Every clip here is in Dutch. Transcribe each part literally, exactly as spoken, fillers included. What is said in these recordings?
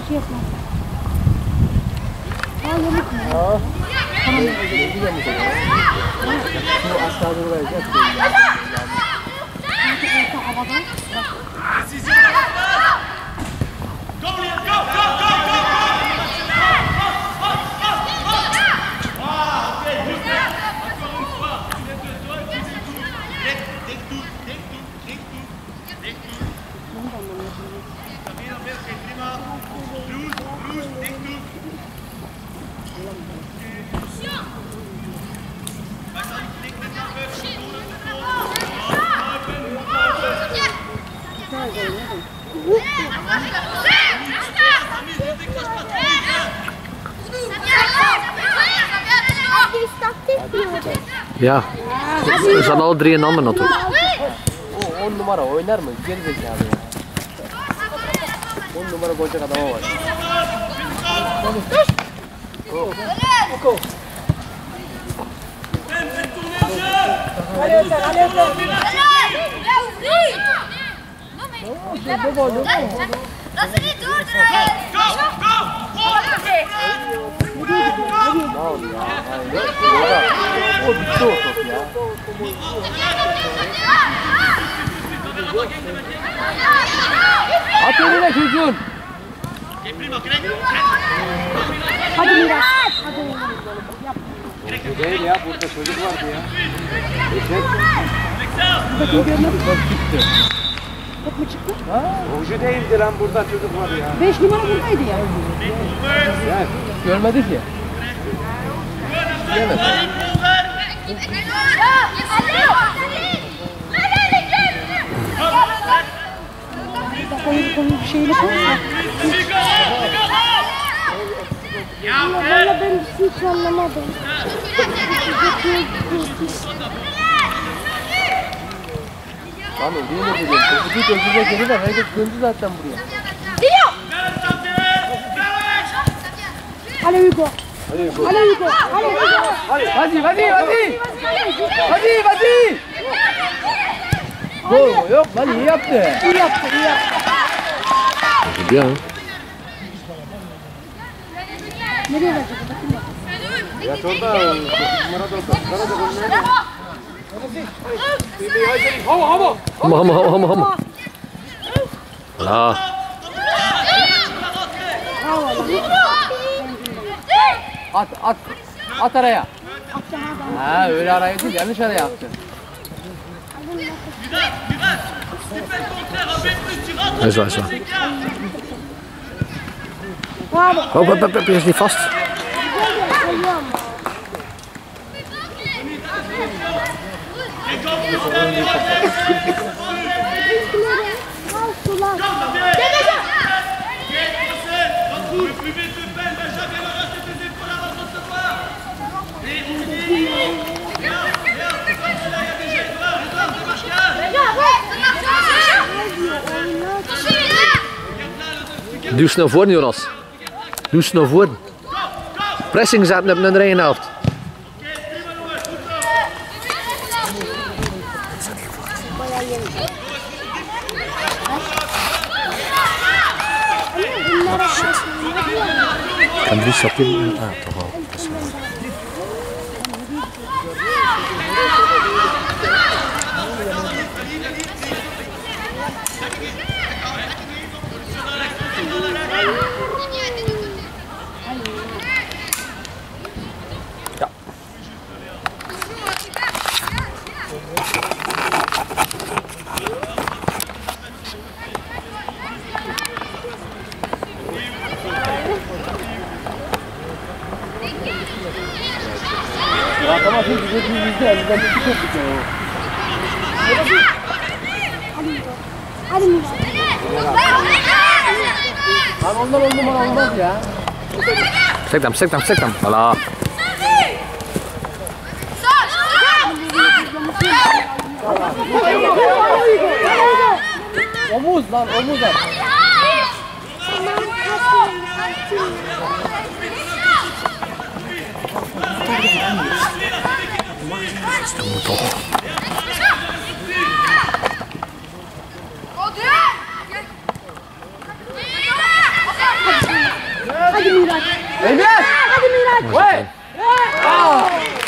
şey yapma. Aa yamuk mu? Aa. Tamam. Gidiyor mu? Şimdi aşağıda buraya gel. Orta havada. Ja, we staan alle drie een ander naartoe. O on numara oynar mı? Geri zekalı ya. on numara koyacak adama var. Go. Allez Öter, allez Öter. Lassez-les tourner. Go, go. O bitti o top ya. At önüne çocuğun. Hadi Miraç. Hadi. Bu değil ya, burada çocuk vardı ya. Buradakini görmedim. Top çıktı. Top mu çıktı? Ha? Oyuncu değildi lan, burada çocuk var ya. Beş numara buradaydı ya. Gel. Görmedi ki. Gel. Koyun koyun bir şeyle koysa. Valla ben hiç anlamadım. Tamam, değil mi dedim? Topu gözüne geri ver, herkes döndü zaten buraya. Hadi Hugo. Hadi Hugo. Hadi Hugo. Hadi Hugo. Hadi, hadi, hadi, hadi. Hadi, hadi. Gol yok lan, iyi yaptı. İyi yaptı, iyi yaptı. Bien. Nereye verecek? Bakın bak. Ya orada, numara da orada. Sana da golünü. Hava, hava. Hama, hama, hama, hama. La. At, at. At araya. Ha, öyle araya değil, yanlış araya attı. Is waar, is waar. Bravo. Hop, hop, hop, hop, je is niet vast. Doe snel voor, Jonas. Doe snel voor. Pressing zetten op naar de ene helft. Kan drie stapjes. Ah, toch wel. Ja. Ya tamam, siz bize bizde elimizden bir şey tutuyor. Hadi Miraç. Lan ondan on numara olmaz ya. Stek hem, stek hem, stek hem. Voilà. Omuz lan, omuz at. Dat moet toch. Go, Hey! Oh!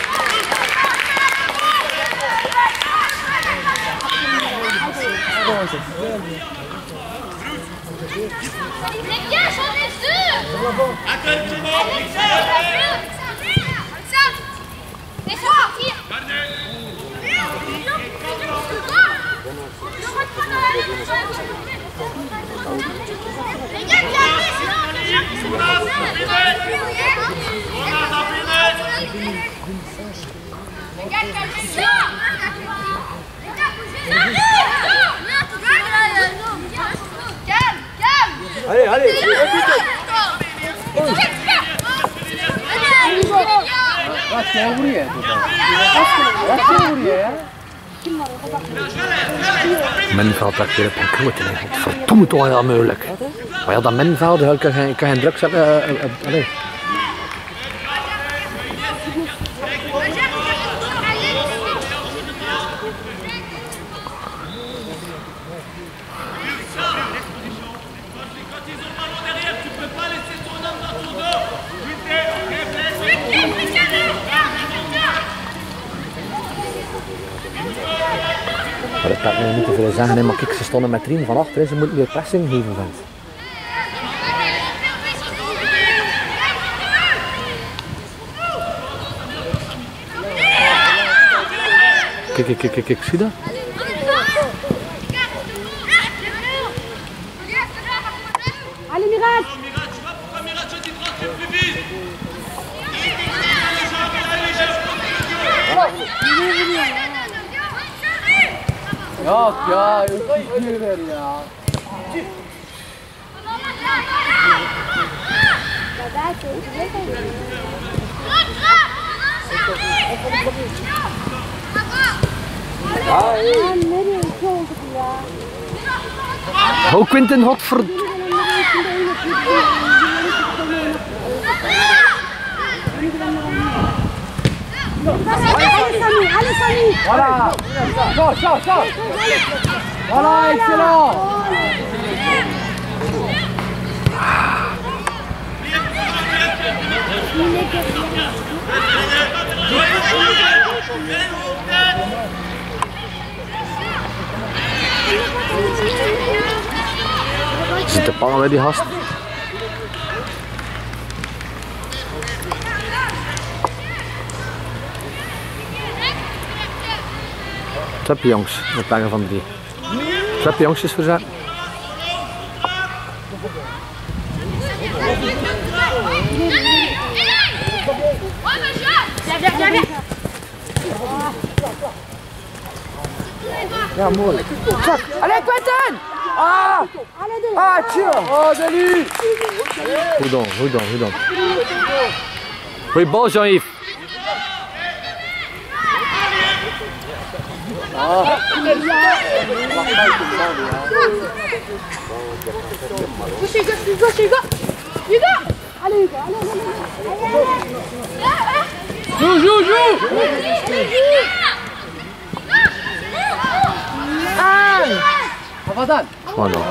Allez, allez, Wat jij hier? Wat jij hier? Menveld dat keer op een kloot in. Verdomme toch heel moeilijk. Maar ja, dat menveld kan je kan geen druk zetten. Uh, uh, uh, allez. Maar dat kan niet te veel zeggen, hè, maar kijk, ze stonden met drieën van achter, ze moeten meer pressing geven. Vindt. Kijk, kijk, kijk, kijk, zie je dat? Allez, Mirage! Ja, ja, ik zie weer, ja. Hou Quinten, godver... Voilà! Zo, zo, zo! Voilà, excellent! Zit te pangen bij die gast. Trapje jongens, we pakken van drie. Trapje jongens is verzet. Ja, mooi. Allez, Quentin! Ah! Ah, chill! Oh, Denis! Goed dan, goed dan, goed dan. Goeie bal, Jean-Yves. Ah. Go, Hugo, Hugo, Hugo! Hugo! Allez, Hugo, allez, allez, allez! Joue, joue, joue! Ah! Wat dan? Gewoon dan.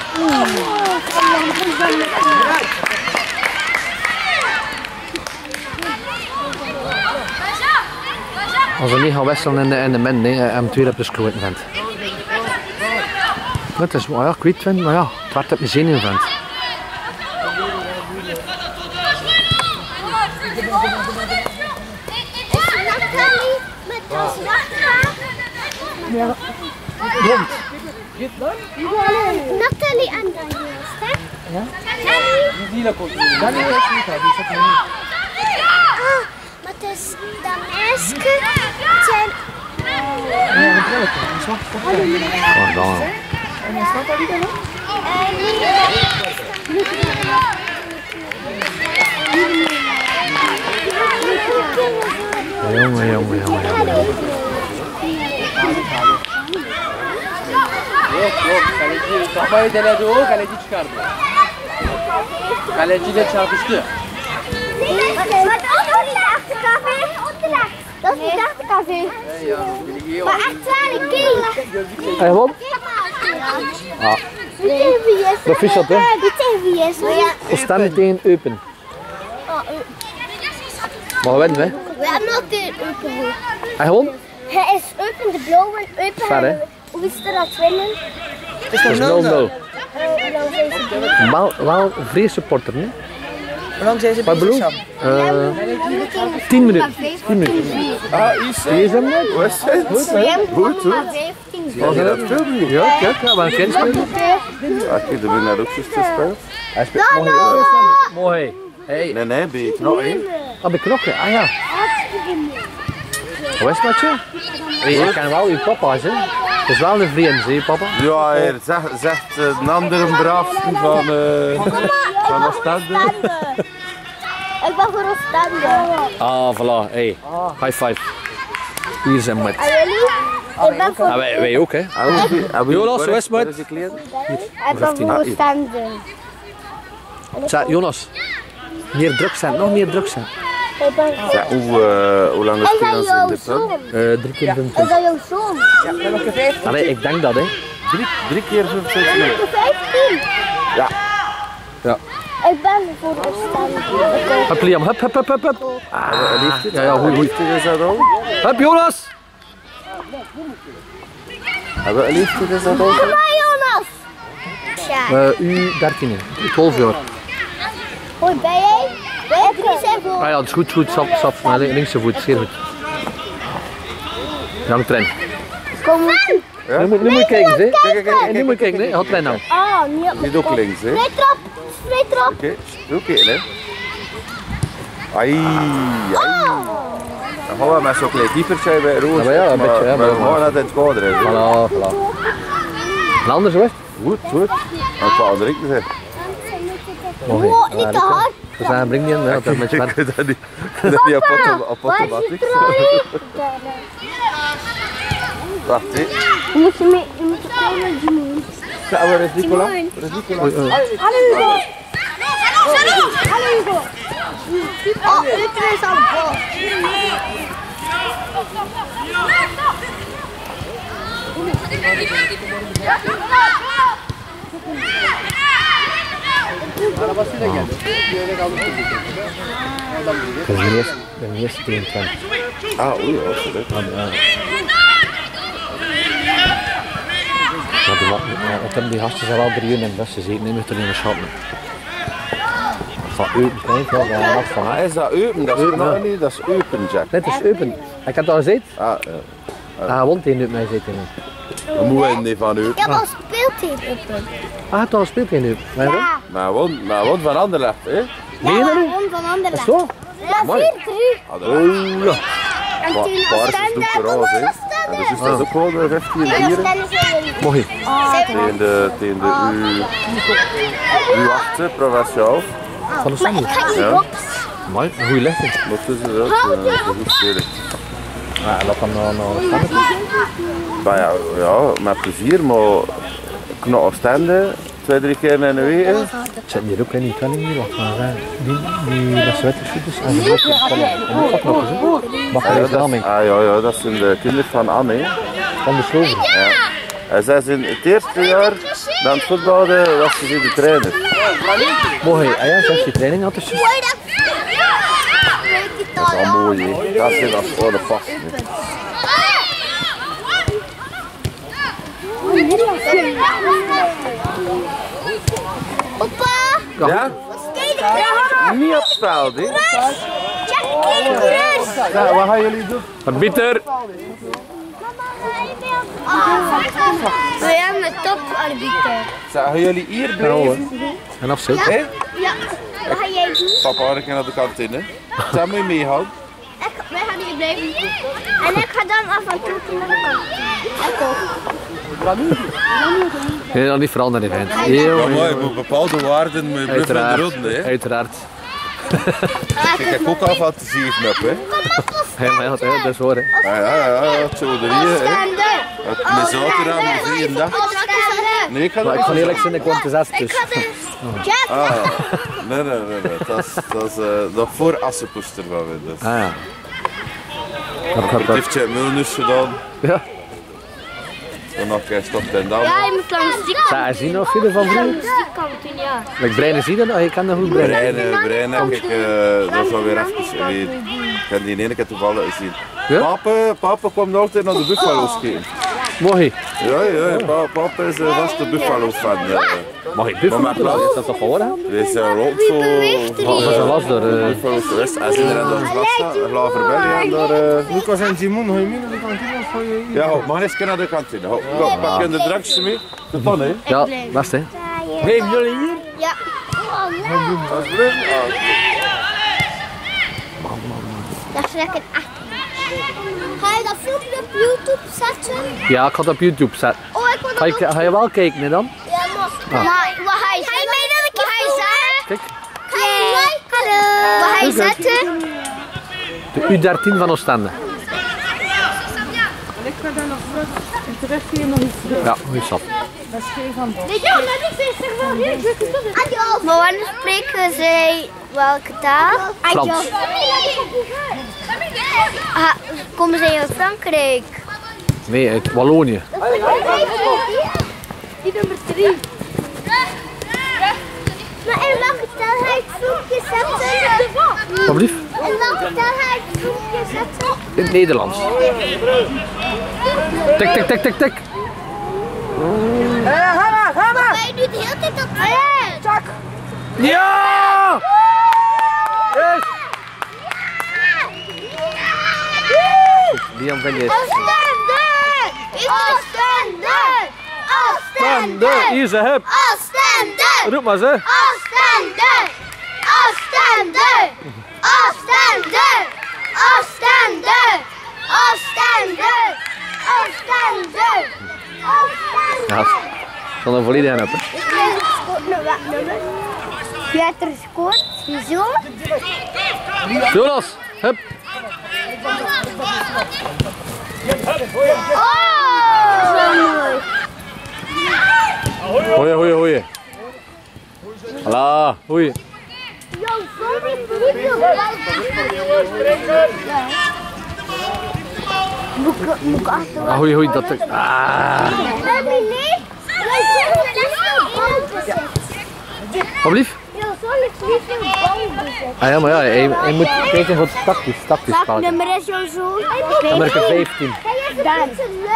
Als we niet gaan wisselen in de, in de min, nee, hem twee op de skloot vindt. Dat is wel, ja, ik weet het, maar ja, het werd op mijn zenuwen vindt. Rond. Nathalie en Daniel, hè? Ja? Nathalie? Die hier komt. Daniel is niet, die zit er niet. Ah, maar het is de meisje zijn... Ja, dat wil ik. Dat is wacht. Oh, dan. En is dat die dan? Jongen, jongen, jongen, jongen. Yok yok kaleci kafayı deledi o kaleci çıkardı. Kaleciyle çarpıştı. Dat is de achtercafé. Maar echt waar, ik keek. Hij won? Ja. Proficiat, hè? Dit is wie is. Oostende tegen Eupen. Maar we winnen, hè. We hebben nog de open. En gewoon? Hij is open, de blauwe, open. Ver, hè? Hoe is er dat winnen? Het is nul nul. Hoe lang zijn ze bezig? Wel, wel een vrees supporter, hè. Hoe lang zijn ze Wat bedoel bezig, je? Sam? Uh, tien minuten. tien minuten. Ah, is Zie je ze hem net? Hoe is het? Goed, hè? Goed, hoor. vijftien. Was dat het? Ja, kijk, ja, we hebben een kindspelen. Ja, kijk, er wordt net ook zo gespeeld. Hij speelt mooi. Mooi. Hey, Nee, nee, bij knop één. ah, bij knokken, ah ja. Hoe is het met je? Hey, ik ken wel uw papa, hè. Het is wel een vriend, hè, papa? Ja, hij zegt, zegt uh, een andere braaf van, uh, van Oostende. Ik ben voor Oostende. Ah, voilà, hey. High five. Hier zijn we met. En jullie? Ik ben voor, Ah, wij, wij ook, hè. Jonas, hoe is het met? ik ben voor Oostende. Zeg, Jonas. Meer druk zijn, nog meer druk zijn. Ik ben Ja, hoe, uh, hoe lang is Is het dat in jouw de zoon? pub? Uh, drie keer Is vijfentwintig. dat jouw zoon? Allee, ik denk dat, hè. Drie, drie keer vijfentwintig minuten. De vijftien. Ja. Ja. Ik ben voor Oostende. Hup, Liam, hup, hup, hup, hup, hup. Wat liefde? Ja, ja, goed, goed. Liefde is dat ook? Hup, Jonas! Wat liefde is dat ook? Kom maar, Jonas. Ja. Uh, U dertien, twaalf jaar. Hoi, ben jij? Wij drie zijn voor. Ah ja, dat is goed, goed, sap, sap, naar de linkse voet, zeer goed. Ja, de trein. Kom maar. Ja? Nu moet, nu moet je kijken, hè. Kijk, kijk, kijk, Nu moet je kijken, hè. Gaat trein nou. Ah, niet op Niet ook links, hè? Oké, Vrij trap. Vrij trap. oké, hè? Ai, ai. Dan gaan we met zo'n klein diepertje bij Roos. Ja, maar ja, een maar, beetje, hè, maar we maar- gaan net in het kader, hè? Voilà, voilà. En anders, hoor. Goed, goed. Dat is wel drinken, zeg. Mooi. Oh, niet te hard. We zijn breng niet in, hè. Dat is met je Ik werk. kan dat niet, ik kan dat niet op auto- op Waar is automatisch. je trolley? Wacht, hè. Je moet je mee, je moet je trolley doen. Ja, waar is Nicola? Waar is Nicola? Oei, oei. Hallo Hugo. Hallo Hugo. Oh, ik is aan de bal. Dat is de eerste, de eerste tweeëntwintig. Ah, oei, dat is leuk. Maar die, ik heb die gasten zijn wel drie uur in best gezeten, niet meer te nemen schatten. Van open, kijk, ja, daar heb ik van. Ah, is dat open? Dat is nog niet, dat is open, Jack. Dit is open. Ik heb dat gezegd. Ah, ja. Ah, hij won tegen uit mij zitten. We moeten niet van open. Ik heb al speeltijd open. Ah, het al speelt geen nu. Maar ja. Ja. Maar won, maar won van Anderlecht, hè? Ja, Meen je dat we nu? won van Anderlecht. Is zo? Ja, Mooi. vier drie. Ah, dat oh, ja. En Pa- tegen Paars is Oostende doek hebben roze, we hè? Oostende. En dus is dat ook gewoon de vijftien En vier. Oostende zijn we. Mooi. Tegen de, tegen de U, U acht, hè, provinciaal. Van de Maar ik Sandy. ga niet Ja. op. Mooi, een goede lichting. Wat is het ook? Ja, dat is goed spelen. Ja, laat hem nou naar de Sandy. Maar ja, ja, met plezier, maar knop Oostende, twee, drie keer in de week. hè. Zitten hier ook in die twintig hier, wat gaan wij? Die, die, dat is wettersvoeters en ze blokken van en ook wat nog eens, hè. Mag Ja, er dat eens is, naming. ah, ja, ja, dat zijn de kinderen van Anne. hè. Van de slover. En zij zijn het eerste jaar dan het voetballen was ze de trainer. Mooi, ah ja, zelfs die training had dus. Mooi dat. Weet je Dat is toch? wel mooi, hè. Dat zijn als orde vast. hè. Papa, Ja? skate Niet op het veld, hè. Jack, rust. Ja, wat gaan jullie doen? Arbiter! We hebben een toparbiter. Gaan jullie hier Ja, blijven? en afzet. Hè? Ja, wat ga jij doen? Papa, ik ga naar de kantine. Zou moet je meehouden? Ik, wij gaan hier blijven. En ik ga dan af en toe naar de kant. Ik ook. Nee, dat niet veranderen, vent. Ja, Heel maar je moet bepaalde waarden met bluff in de Uiteraard. ronde, hè. Uiteraard. Ik heb ook al van te zien op, hè. Ja, maar ja, dat is waar, hè. Ja, ja, ja, het zo er hier, hè. Oostende. Het met zaterdag aan de vrije dag. Oostende. Nee, ik ga Maar dat ik ga niet eerlijk zijn, ik kwam te zes Ik dus. ga de... Jack, Ah, nee, nee, nee, nee. Dat is, dat is uh, nog voor Assepoester van me. Dus. Ah ja. Hop, hop, Het hop. heeft je Milnus gedaan. Ja. Dan nog een keer stopt en dan. Ja, je moet langs die kant. Zou je zien of je ervan vroeg? Langs die kant doen, ja. Like Breinen zie je dat? Je kan dat goed breinen. Breinen, breinen, kijk, uh, dat is wel weer even weer. Ik heb die ene keer toevallig gezien. Ja? Papa, papa kwam altijd naar de Buffalo's kijken. Mooi. Ja, ja, pa, papa is een vaste Buffalo's fan. Uh. Mag ik Buffalo? Is dat toch geworden? Wees uh, rond zo. Wat was er was door? Uh... Buffalo's geweest. Hij zit er aan de glas, een glaaf rebellie aan door. Uh... Lucas en Simon, ga je mee naar de kantine of ga je hier? Ja, ho, mag eens naar de kantine. Ho, go, pak je de drankjes mee? De pan, hè? Ja, best hè. Blijven jullie hier? Ja. Alsjeblieft. Dat is lekker echt. Ga je dat filmpje op YouTube zetten? Ja, ik ga het op YouTube zetten. Oh, ik wil dat Ga je, ga je wel kijken hè, dan? Ja, maar. Maar wat ga je zetten? Ga je mee dat ik je ga zeggen? Kijk, Ga je Hallo. Wat ga je zetten? de U dertien van Oostende. Ik ga daar nog terug. En terug hier nog iets terug. Ja, hoe is dat? Dat is geen van dat. Ja, dat is echt wel heel goed. Maar wanneer spreken zij welke taal? Frans. Ah, komen zij uit Frankrijk? Nee, uit Wallonië. Die nummer drie. Maar in welke taal ga je het filmpje zetten? Wat lief? In welke taal ga je het filmpje zetten? In het Nederlands. Tik, tik, tik, tik, tik. Ga maar, ga maar! Maar je doet de hele tijd op het Chak! Ja! Yes! Liam van je. Oostende! Oostende! Oostende! Hier ze heb. Oostende! Roep maar ze. Oostende! Oostende! Oostende! Oostende! Oostende! Oostende! Oostende! Ja, van een volledig aan op. Je hebt er gescoord, wieso? Jonas, hup. Oh! Goeie, goeie, goeie. Hallo, goeie. Yo, sorry, video. Moet ik, moet ik achterwaarts? Ah, goeie, goeie, dat ik. Ah. Nee, nee. Wat lief? Ja, sorry, ik niet veel bal bezet. Ah ja, maar ja, je, je moet kijken voor het tactisch, tactisch spel. Nummer is jouw zoon. Nummer vijftien. Dan.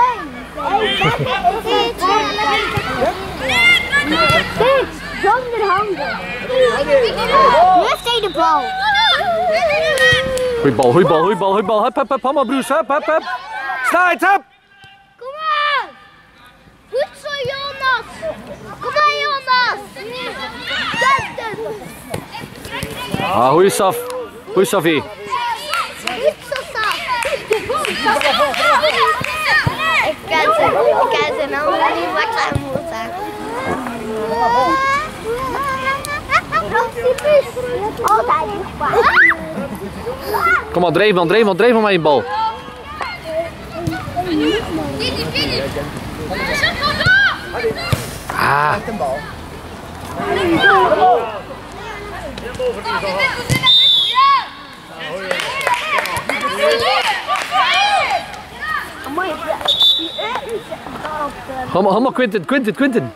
Kijk, zonder handen. Nu heeft hij de bal. Goeie bal, goeie bal, goeie bal, goeie bal. Hup, hup, hup, hammer, Bruce, hup, hup, hup. Snelheid, hup. Kom aan. Goed zo, Jonas. Kom aan, Jonas. Ah, goeie Saf. Goeie Safie. Goed zo, Saf. Ik kan ze, ik kan ze nou niet wat aan moeten. Altijd Kom maar, drijf man, drijf man, drijf man met je bal. Ah. Ga maar, ga maar, Quinten, Quinten, Quinten.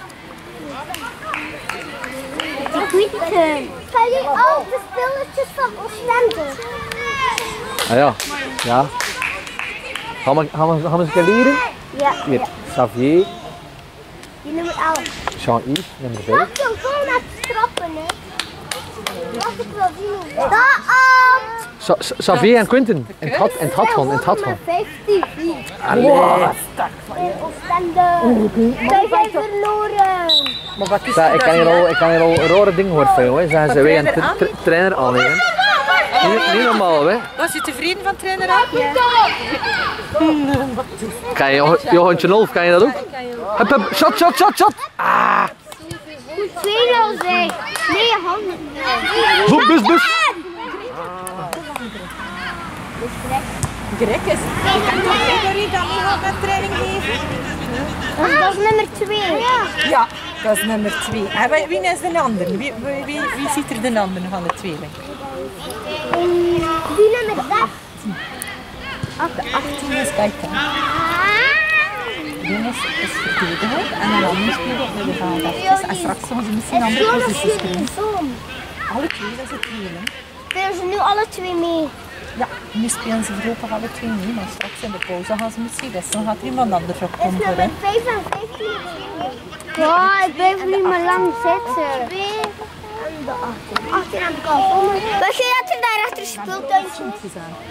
Quinten. Ga je al de spelletjes van Oostende? Ah ja, ja. Gaan we, gaan we, gaan we eens een keer leren? Ja. Hier, Xavier, Die nummer elf. Jean-Yves, nummer vijf. Wacht, ik wil naar het strappen, hè. Wacht, ik wil zien. Daar aan. Xavier en Quinten. In het gat, in het gat gewoon, in het gat gewoon. vijftien. Allee. In Oostende. Wij zijn verloren. Ja, ik kan hier al, ik kan hier al rare dingen horen van jou, hè. Zeggen ze, wij gaan tra tra trainer aannemen. Niet, niet normaal, hè. Was je tevreden van trainer aan? Ja. Kan je, Johantje Nolf, kan je dat ook? Hup, hup, shot, shot, shot, shot! Ah! Twee nul zeg. Nee, handen. Bus, bus, bus! Greg is. Ik kan toch Gregory dan niet wat met training geven? Dat is nummer twee. Ja, dat is nummer twee. En wie, wie is de ander? Wie, wie, wie, wie ziet er de ander van de tweeling? Die nummer zestien. Ach, de achttien is kijk dan. Dennis is verdediger en een ander speelt op middenveld. En straks gaan ze misschien andere posities spelen. Alle twee, dat is het tweeling. Spelen ze nu alle twee mee? Ja, nu spelen ze voorlopig alle twee mee, maar straks in de pauze gaan ze misschien wisselen. Dan gaat er iemand anders op komen voor hen. vijf en vijftien. Ja, ik blijf niet meer lang zitten. twee en de achttien. achttien aan de kant. Wat zie je dat er daar achter speeltuintje is?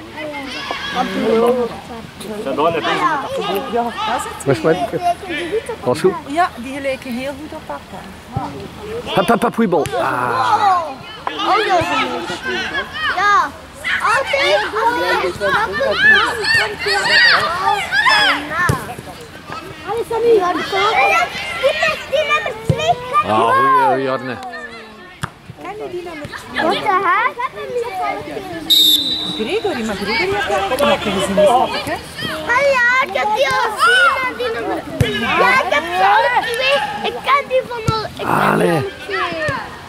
Ja, dat is het. Was goed? Was goed? Ja, die gelijken heel goed op elkaar. Hup, hup, hup, goeie bal. Ah. Oh, ja. Altijd, altijd stappen. Alles aan u. Die nummer twee. Ah, goeie, goeie Arne. Ken je die nummer twee? Wat de heck? Gregory, maar Gregory heeft daar ook knoppen gezien, snap ik, hè? Ah ja, ik heb die al gezien, die nummer twee. Ja, ik heb ze alle twee. Ik ken die van al. Ik ken die alle twee.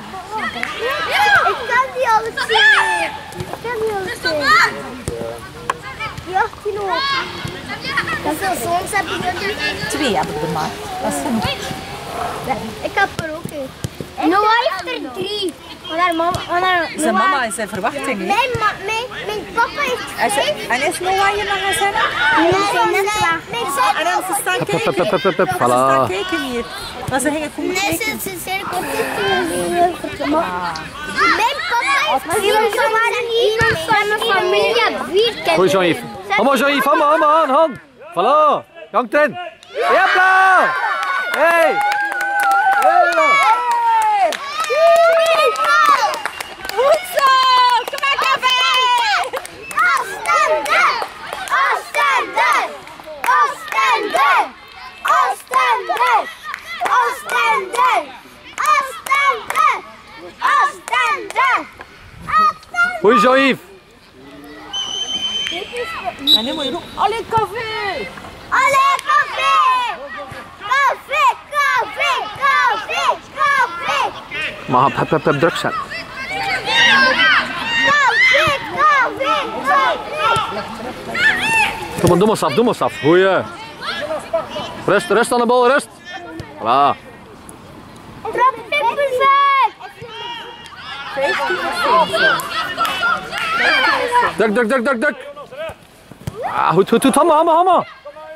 Ik ken die alle twee. Ik ken die alle twee. Die achttien ook. Hoeveel zoons heb je er? Twee heb ik er maar. Dat is genoeg. Ik heb er ook één. Noah heeft er drie. Want haar mama, want haar, Zijn mama is in verwachting, hè? Mijn, ma, mijn, mijn papa heeft En, twee. ze, en is Noah hier nog gaan zijn? Nee, nee, net waar. Mijn zon. En dan ze staan Hup, hup, kijken. hup, hup, hup, hup. Ze staan Voilà. kijken hier. Maar ze gingen komen Nee, kijken. ze zijn kort. Mijn papa heeft iemand van iemand van mijn familie heeft vier kinderen. Goeie Jean-Yves. Allemaal Jean-Yves, allemaal, allemaal aan, hand. Voilà. Jank erin. Jepla. Hey. Hey. Goed zo! Kom maar, Kevin! Oostende! Oostende! Oostende! Oostende! Oostende! Oostende! Oostende! Oostende! Goeie Jean-Yves. En nu moet je roepen. Allee, koffie! Allee, koffie! Koffie! Koffie! Koffie! Koffie! Maar hup, hup, hup, hup, druk zetten. Koffie! Koffie! Koffie! Doe maar, doe maar, Saf, doe maar, Saf. Goeie. Rust, rust aan de bal, rust. Voilà. Trap perfect! Druk, druk, druk, druk, druk. Ah, goed, goed, goed. Hammer, hammer, hammer.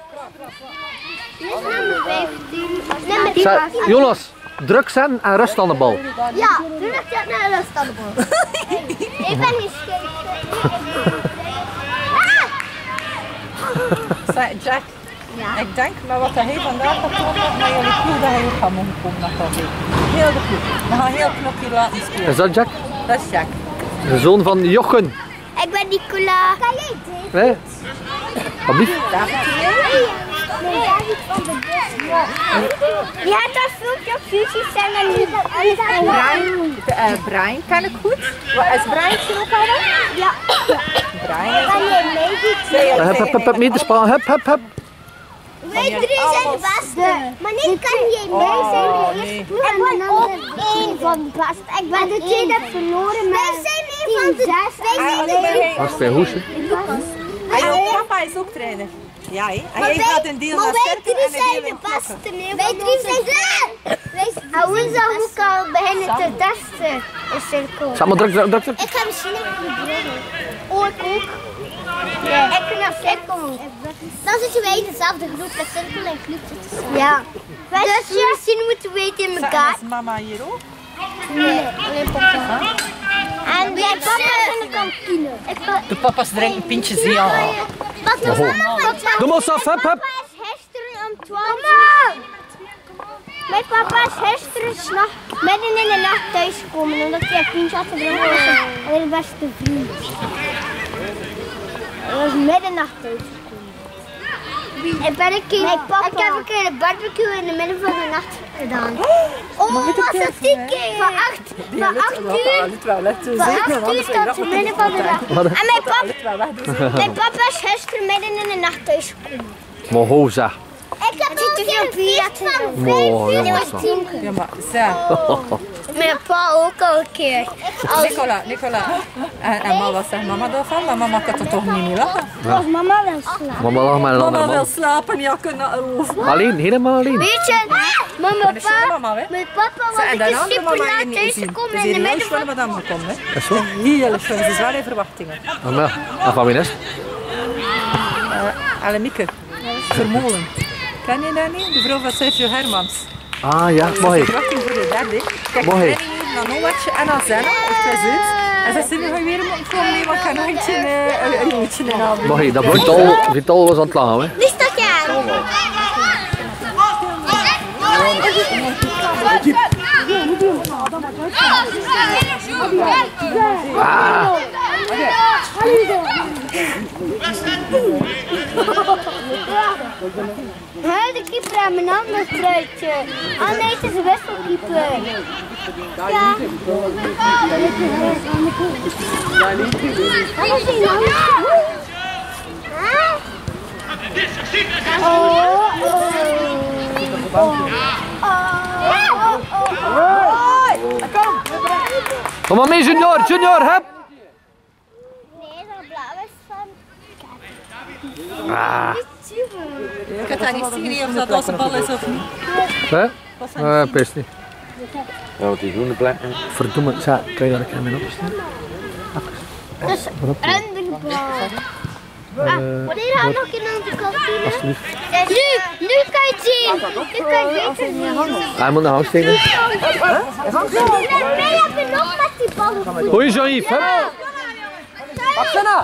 Nummer vijftien. Nummer Zet, Jonas, druk zetten en rust aan de bal. Ja, druk je naar de rust aan de bal. Ik ben niet Zeg, Jack, Ja. ik denk met wat hij vandaag getoond heeft, met jullie ploeg, dat hij ook gaat mogen komen naar Calvé. Heel de ploeg. We gaan heel knop hier laten spelen. Is dat Jack? Dat is Jack. De zoon van Jochen. Ik ben Nicola. Kan jij dit? Nee? Wat lief? Nee, David van de bus. Die had dat filmpje op YouTube zijn en nu Brian, de, uh, Brian ken ik goed. Wat is Brian hier ook al? Ja. Brian is Kan jij meedoen? Uh, hup, hup, hup, hup, medespel. Hup, hup, hup. Wij drie zijn de beste. Maar niet kan jij mee zijn de eerste ploeg. Ik ben ook één van de beste. Ik ben de tweede verloren. Wij zijn één van de zes. Wij zijn de Dat is bij Hoesen. En jouw papa is ook trainer. Ja, hè? En jij gaat een deel maar naar wij sterker drie en een zijn deel de in knokken. beste. Nee, wij drie zijn de beste. En woensdag moet ik al beginnen te testen in cirkel. Zeg maar, druk, druk, druk, druk. Ik ga misschien even proberen. Oh, ik ook. Ja. Ik vind dat cirkel. Dan zitten wij in dezelfde groep met cirkel en club. Ja. Dus misschien moeten we het in Zeg, elkaar. is mama hier ook? Nee, alleen papa. En mijn papa is in de kantine. De papa's drinken pintjes hier al. Wat nog mama van Doe maar, Saf, hup, hup. Papa is gisteren om twaalf. Mijn papa is gisteren s'nacht midden in de nacht thuisgekomen omdat hij een vriendje had gedronken met zijn allerbeste vriend. Hij was middernacht thuisgekomen. Ik, ben een keer, ik heb een keer een barbecue in de midden van de nacht gedaan. Oh, was dat die keer? Van acht, van acht uur, van acht uur tot de midden van de nacht. En mijn papa, mijn papa is gisteren midden in de nacht thuisgekomen. Maar ho, zeg. Ik heb ook een feest van Mooi, vijf uur jongens, tot tien. Ja, maar zeg. Mijn pa ook al een keer. Als... Nicola, Nicola. En, en mama, wat zegt mama daarvan? Maar mama kan er toch niet meer lachen? Ja. Als mama wil slapen. Mama lag met een andere Mama wil man. slapen, ja, kunnen roven. Alleen, helemaal alleen. Weet je, mama, Dat is je pa, mama, hè? mijn papa was En een dan keer andere super mama laat in niet thuis gezien. gekomen Dus in de hier midden is wel van... madame gekomen, hè? Is zo? Heel schön, ze is wel in verwachtingen. Ah, maar, en van wie is het? Uh, Annemieke, Vermolen. Ken je dat niet? De vrouw van Sergio Hermans. Ah ja, mag De ik? verwachting voor de derde. Kijk, Mooi. ik ben hier naar Noatje en naar Zenna, of het is uit. En ze zijn nu gaan weer moeten komen, nee, maar ik ga nog eentje, uh, een jongetje in halen. Mag ik? Dat Vital, Vital was aan het lachen, hè? Wie staat jij? Ah. Hij de keeper aan mijn ander truitje. Ah nee, het is een wisselkeeper. Ja. Wat is die nou? Oh, Kom maar mee, junior, junior, hup! nee, dat blauw is van... Ah. Ik kan dat niet zien of dat als een bal is of niet. Hè? Eh, pist niet. Ja, want die groene plek. Verdomme, ja, kan je dat een keer mee opstaan? Dat is een bal. Ah, wanneer gaan we nog in onze kantine? Alsjeblieft. Nu, nu kan je het zien. Nu kan je het beter zien. Hij moet naar huis steken. Nee, heb je nog met die ballen? Goeie Jean-Yves, hup! Axana!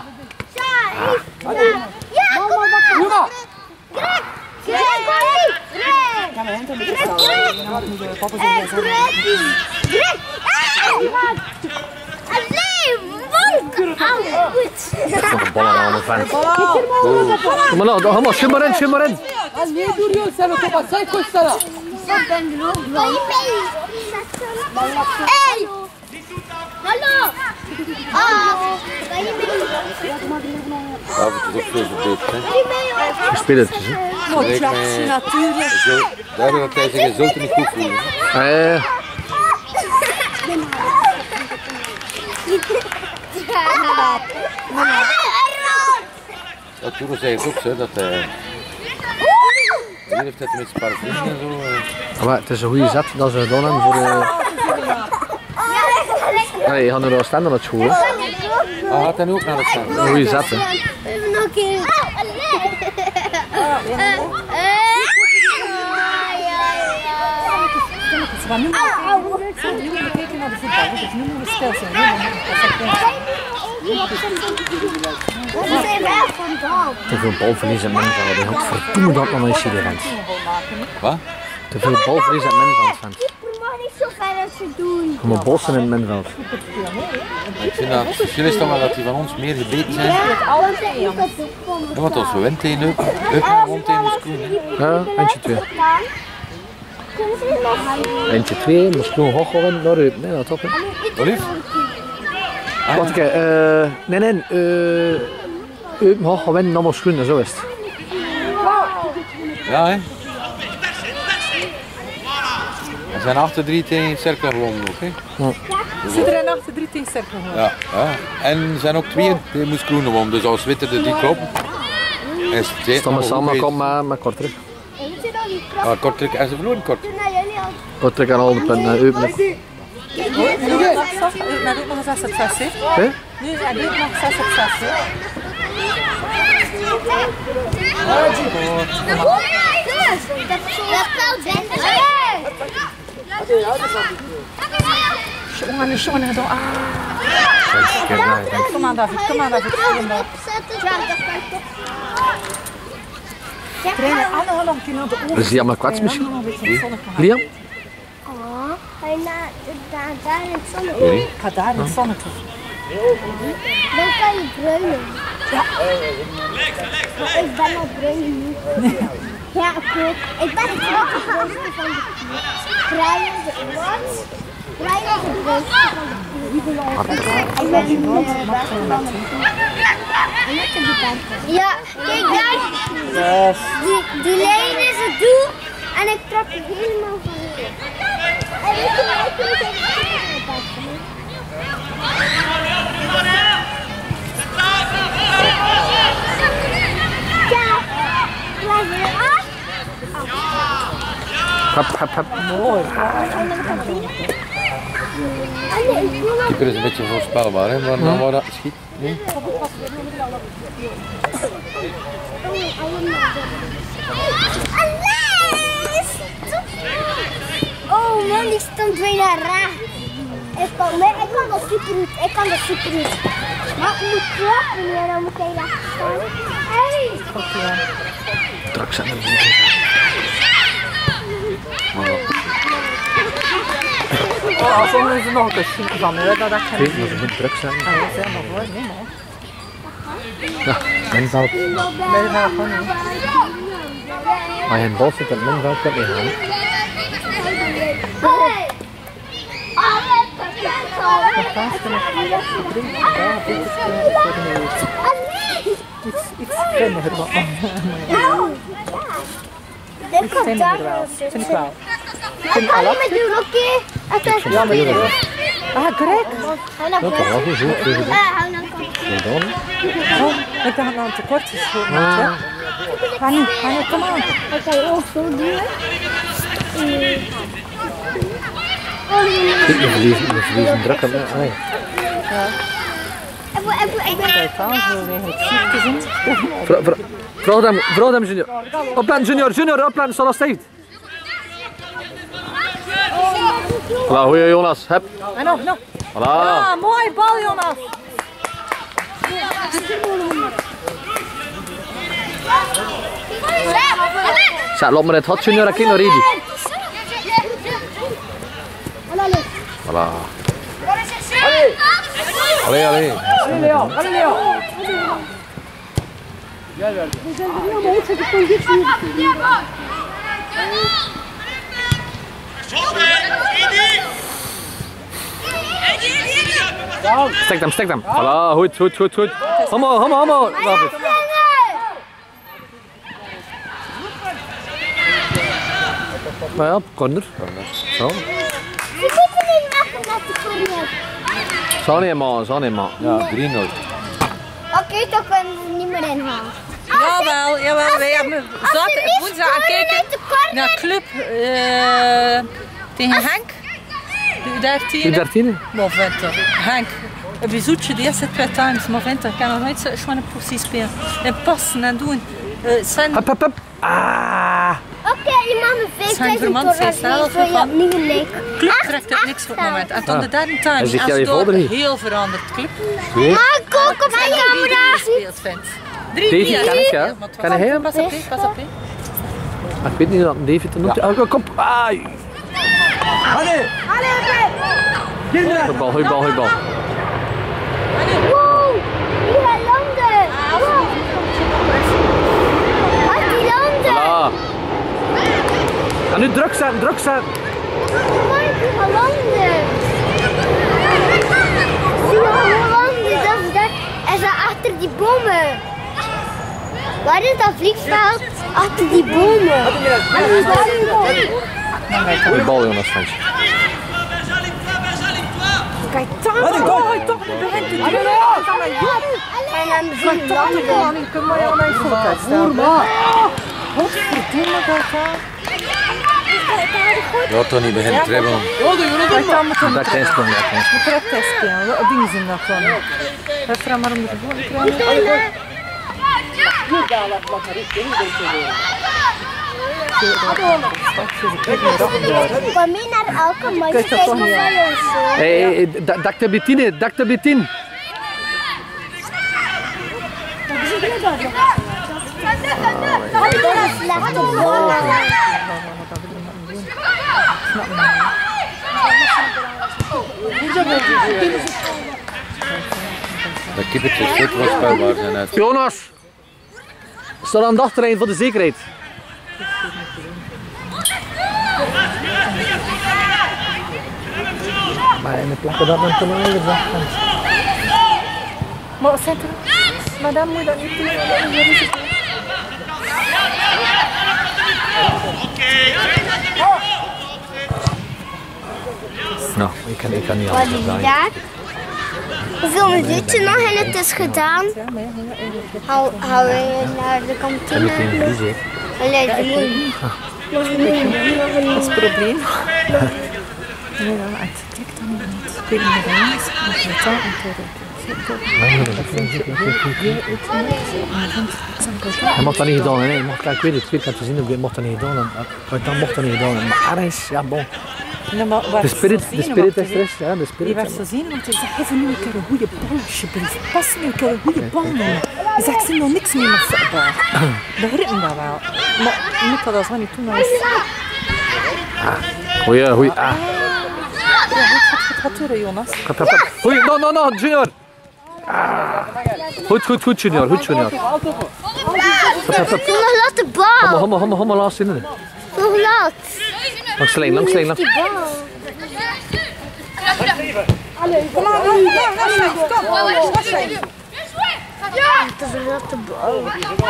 Ja, kom maar. Doe maar! Greg! Greg, kom hier! Greg! Greg, Greg! Eh, Greg! Greg! Allee, wolk! Au, goed! Nog een bal aan de vent. Kom maar nou, ga maar, schim maar in, schim maar in. Allee, doe je zelf op wat zij kost dat. Ik ben er ook bij. Hey! Hallo! Ah, ben je mee? Ja, het is ook veel verbeterd, hè. Ben je mee hoor? Spelertjes, hè? Mooi klasje, natuurlijk. Zo, daarom dat hij zich in Zulten niet goed voelt. Eh, Ja, Toero zei het ook, zo, dat hij... Hier heeft hij met zijn paraplu en zo. eh. maar het is een goede zet dat ze gedaan hebben voor... Uh... Nee, je gaat nu wel staan aan het school, hè? Ah, gaat hij nu ook naar het staan? Een goede zet, hè? Even nog een keer. Ze gaan nu maar kijken naar de voetbal, dus nu moeten we stil zijn. Dat is wel van Te veel balverlies en menveld. Je gaat verdoemen dat nog eens hier vent. Wat? Te veel balverlies en menveld, vent. Je mag niet zo ver als ze doen. Kom maar bossen in het menveld. Ik vind dat het verschil is toch wel dat die van ons meer gebeten zijn. Ja, want als we winnen tegen Eupen, Eupen won tegen Moeskroen. Ja, eentje twee. Eentje twee, Moeskroen Hochel in, naar Eupen, nee, dat op, hè? Olief? Wacht, kijk, eh, nee, nee, eh, Eupen Hochel winnen, naar Moeskroen, zo is het. Ja, hè? We zijn achter drie tegen Cercle gewonnen ook, hè? Ze er een achter drie tegen cirkel. Ja, ja. En er zijn ook twee tegen Moeskroen gewonnen, dus als Witte de die kloppen. Is het twee. Staan we samen, kom maar met Kortrijk. Weet je dat niet? Ah, Kortrijk, en ze verloren Kortrijk. Toen naar jullie al. Kortrijk aan al de punten, Eupen ook. Met ook nog zes op zes, hè? Hè? Nu is het ook nog zes op zes, hè? Dat is wel bent. Jongen, jongen, zo. Ah. Kom aan, David, kom aan, David. Trainer, alle nog een keer naar de ogen. Is die allemaal kwats misschien? Liam? Oh, hij naar daar, daar in het zonnetje. Ik ga daar in het zonnetje. Dan kan je bruinen. Ja. Maar ik ben al bruin nu. Ja, oké. Ik ben het grote grootste van de Brian de wat? Brian de grootste van de Ik ben nu de beste van de Ja, kijk daar. Die, die lijn is het doel en ik trap er helemaal van. Hup, hup, hup. Mooi. Keeper is een beetje voorspelbaar, hè? Maar dan waar dat schiet. Nee? Oh man, die stond bijna raar. Ik kan, nee, ik kan dat super niet. Ik kan dat super niet. Maar ik moet klappen en dan moet hij laten staan. Hey! Druk zijn. Oh, soms is er nog een kusje van, hè, dat ik Ik weet dat ze moet druk zijn. Ah, dat is helemaal mooi, nee, man. Ja, middenveld. Middenveld gewoon niet. Maar je in het bal zit, het middenveld kan niet gaan. Hey! Iets, iets grimmiger wat. Dit komt Vind daar ik wel. wel. Vind ik wel. Ik kan niet meer doen, oké? Ja, maar hier. Ah, correct. Hou naar Dat kan wel goed, goed. Eh, hou naar kant. Dan. Oh, ik dacht dat het te kort is voor me. Ja. Ga nu, ga nu, kom aan. Dat kan je ook zo doen. Kijk, we verliezen, we verliezen druk. Hè. Nee. Kijk aan, zo eigenlijk ziek te zien. Vra- vra- Vraag hem, vraag hem junior. Opletten junior, junior, opletten, zal dat steekt. Voilà, goeie Jonas, heb. En nog, nog. Voilà. Ah, mooi bal, Jonas. Zeg, laat maar het hot junior, ik kijk naar Redi. Voilà. Allee, allee. Allez Leo, allez Leo. Gel verdi. Stek hem, stek hem. Voilà, goed, goed, goed, goed. Hammer, hammer, hammer. David. Maar ja, corner. Zo. Zo niet man, zo niet man. Ja, drie nul. Oké, toch kunnen ze niet meer inhalen. Jawel, jawel. Wij hebben zaterdag woensdag gekeken naar club uh, tegen Henk. De dertien. De dertiende. Maar vindt er. Henk, een bezoekje die eerste twee times. Maar vindt er, ik kan nog nooit zo'n positie spelen. En passen en doen. Uh, zijn... Hup, hup, hup. Ah. Oké, je mag me vijfduizend Vermand zei zelf je hebt van- niet gelijk. Club trekt uit niks op het moment. En tot de derde time En zeg jij is je door vader niet? heel veranderd club. Maar kijk op mijn camera. gespeeld vindt. drie David drie, ken ik, hè? maar het Ken was- hij hem? Pas op, hè, pas op. hè. Maar ik weet niet dat David er noemt. Oh, kom. Ai. Allez. Kinderen. Goeie bal, goeie bal, goeie bal. Wow, die gaat landen. Wow. Als die landen. Ah. En nu druk zetten, druk zetten. Mooi, die gaat landen. Die gaat landen, dat is dat. En ze achter die bomen. Waar is dat vliegveld? Achter die bomen. Goeie bal, Jonas, vond je. Kijk, toch! Oh, toch! Je bent te doen. En dan zien we landen. Ik kan maar jou mijn voet uitstellen. Wat verdomme dat gaat. Je had toch niet beginnen dribbelen. Hij kan met hem Dat is gewoon lekker. moet direct spelen. Wat dingen zijn dat van? Hij vraagt maar om de voet te krijgen. Kom mee naar elke man. Kijk toch niet aan. Hé, hey, dak de bitine, dak de bitin. Dat is slecht op bal. De keepertjes goed voorspelbaar zijn uit. Jonas. Stel aan de achterlijn voor de zekerheid. Maar in de plakken dat men te lang is. Maar zet er. Maar dan moet je dat niet doen. Dat is een risico. Nou, ik kan, ik kan niet Wat anders is dan. dat? Hoeveel minuten nog en het is gedaan? Hou, hou je naar de kantine? Ik heb geen vlies, Allee, de moei. Dat is het probleem. Nee, dan trekt dan niet. Ik weet niet wat dat is. Maar het is wel Hij mocht dat niet gedaan, hè. Mocht, ik weet het, ik weet het te zien, hij mocht dat niet gedaan. Maar dan mocht dat niet gedaan. Maar ergens, ja, bon. De spirit, de spirit is er, is, ja, de Die spirit. werd zo zien, want hij zei, even nu een keer een goede bal alsjeblieft. Pas nu een keer een goede bal, man. Hij zegt, ik zie nog niks meer met zijn bal. Begrijpen dat wel. Maar je moet dat zo niet doen. Als... Goeie, goeie. Ah. Ja, goed, wat doen, Jonas? Kap, kap, kap. Goeie, no, no, no, Junior. Ah. Goed, goed, goed, Junior, goed, Junior. Kap, kap, kap. Nog laat de bal. Hommel, hommel, hommel, hommel, laatst in. Nog laat. Langs de lijn, langs de lijn, langs. Die bal. Kom maar, kom maar, kom maar. Dat is laat de bal.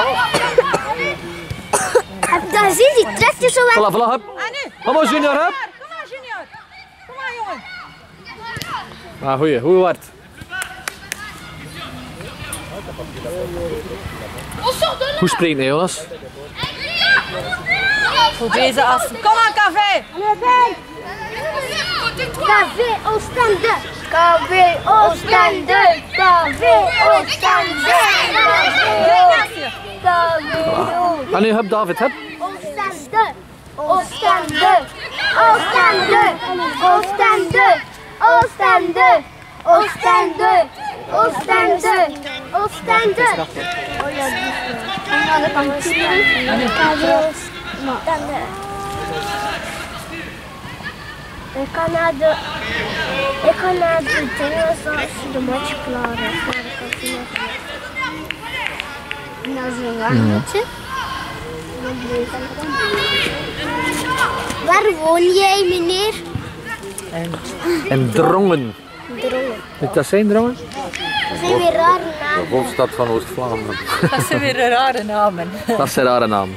Daar zie je, die trekt je zo weg. Voilà, voilà, hup. Kom maar, Junior, hup. Kom maar, Junior. Kom maar, jongen. Ah, goeie, goeie waard. Hoe springt hij, Jonas? Voor deze as. Kom maar, café. Café Oostende. Café Oostende. Café Oostende. Café En nu, hup, David, hup. Oostende. Oostende. Oostende. Oostende. Oostende. Oostende. Oostende. Oostende. Oh ja, die is er. Naar de kantine. Café Oostende. Ik kan naar de... Ik kan naar de dingen zoals de match klaar is. Naar de kantine. En dan zo'n wachtje. Waar woon jij, meneer? En Drongen. Drongen. Moet dat zijn, Drongen? Dat zijn weer rare namen. De hoofdstad van Oost-Vlaanderen. Dat zijn weer rare namen. Dat zijn rare namen.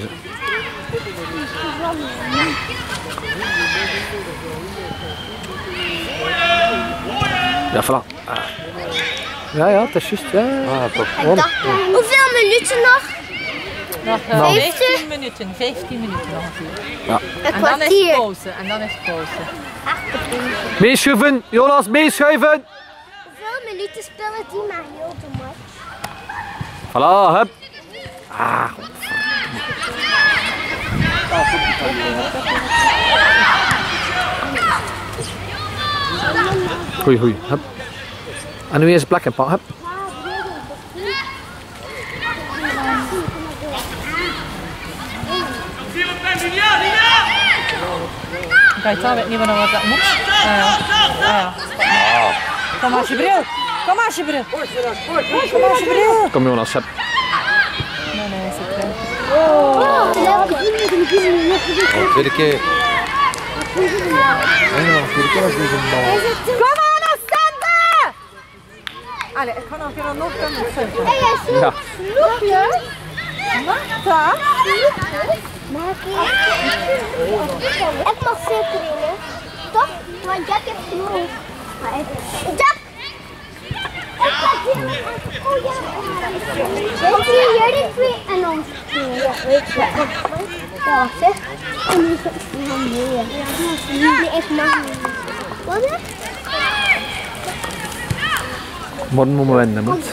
Ja, voilà. Ah. Ja, ja, dat is juist. Ja. Ah, toch. Hoeveel minuten nog? Nog uh, Nou. vijftien minuten, vijftien minuten ongeveer. Ja. Een En dan is het kwartier. pauze, en dan is het pauze. Meeschuiven, Jonas, meeschuiven. Hoeveel minuten spelen die maar heel de match? Voilà, hup. Ah, goeie, goeie, hup. En nu eens een plek in pak, hup. Gaëtan weet niet meer wat dat moet. Ah ja. Ah ja. Kom maar, Jibril. Kom maar, Jibril. Kom maar, Jibril. Kom Jonas, hup. Nee, nee, is het wel. Oh, leuk. Oh, tweede keer. Nee, nog tweede keer als deze bal. Kom aan, Astende! Allee, ik ga nog even nog kunnen surfen. Hey, jij sloeg. Ja. Sloeg je? Wat? Mag ik? Ik mag zeker in, hè? Toch? Want Jack heeft genoeg. Maar ik... Jack! Ik ga hier aan. Oh ja. Weet je, jullie twee en ons twee. Ja, weet je. Ja, wacht, hè. En nu gaat het nog meer. Nee, ik mag niet. Wat is het? Morgen moeten we winnen, moet.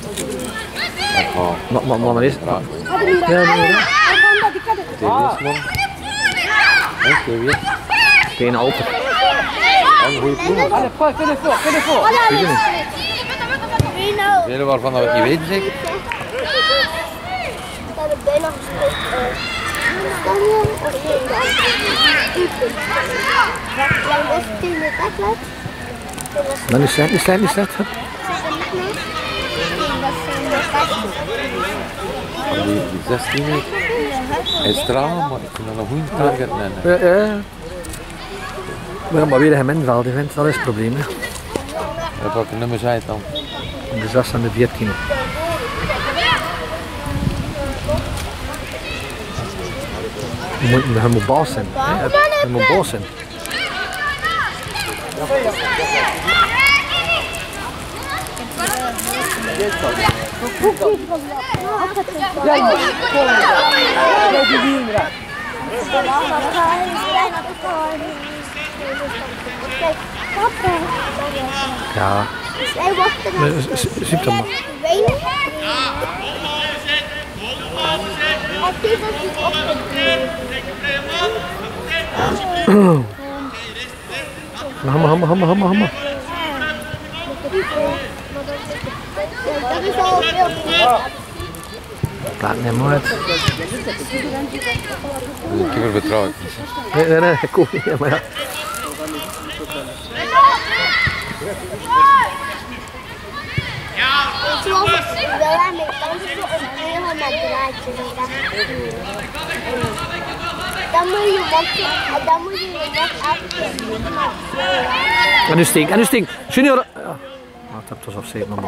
Maar, maar, maar, maar is... Ja, nee, nee. Tegen man. En weer. Geen alter. En goede ploeg. Allez, fais fais l'effort, fais l'effort. Weet je niet. Velen waarvan we het niet weten zeker. We hebben bijna gespeeld. Stadion of in de andere. Is het in de wedstrijd? Maar niet slecht, niet slecht, niet slecht. Hup. Die, die zestien meter. Hij is traag, maar ik vind dat een goede target. Nee, nee. Ja, ja. We gaan maar weer een gemengveld, vindt. Dat is het probleem. Hè. Op welke nummer zei het dan? De zes en de veertien. Je moet, je moet baas zijn. Hè. Je moet baas zijn. Ja. Ziet hem maar. Hammer, hammer, hammer, hammer, hammer. Laat hem maar uit. De keeper betrouwt niet. Nee, nee, nee, ik kom niet, maar ja. Dan moet je wat, dan moet je net afzetten. En nu stink, en nu stink. Junior. Ja. Oh, het hebt dus afzet nog man.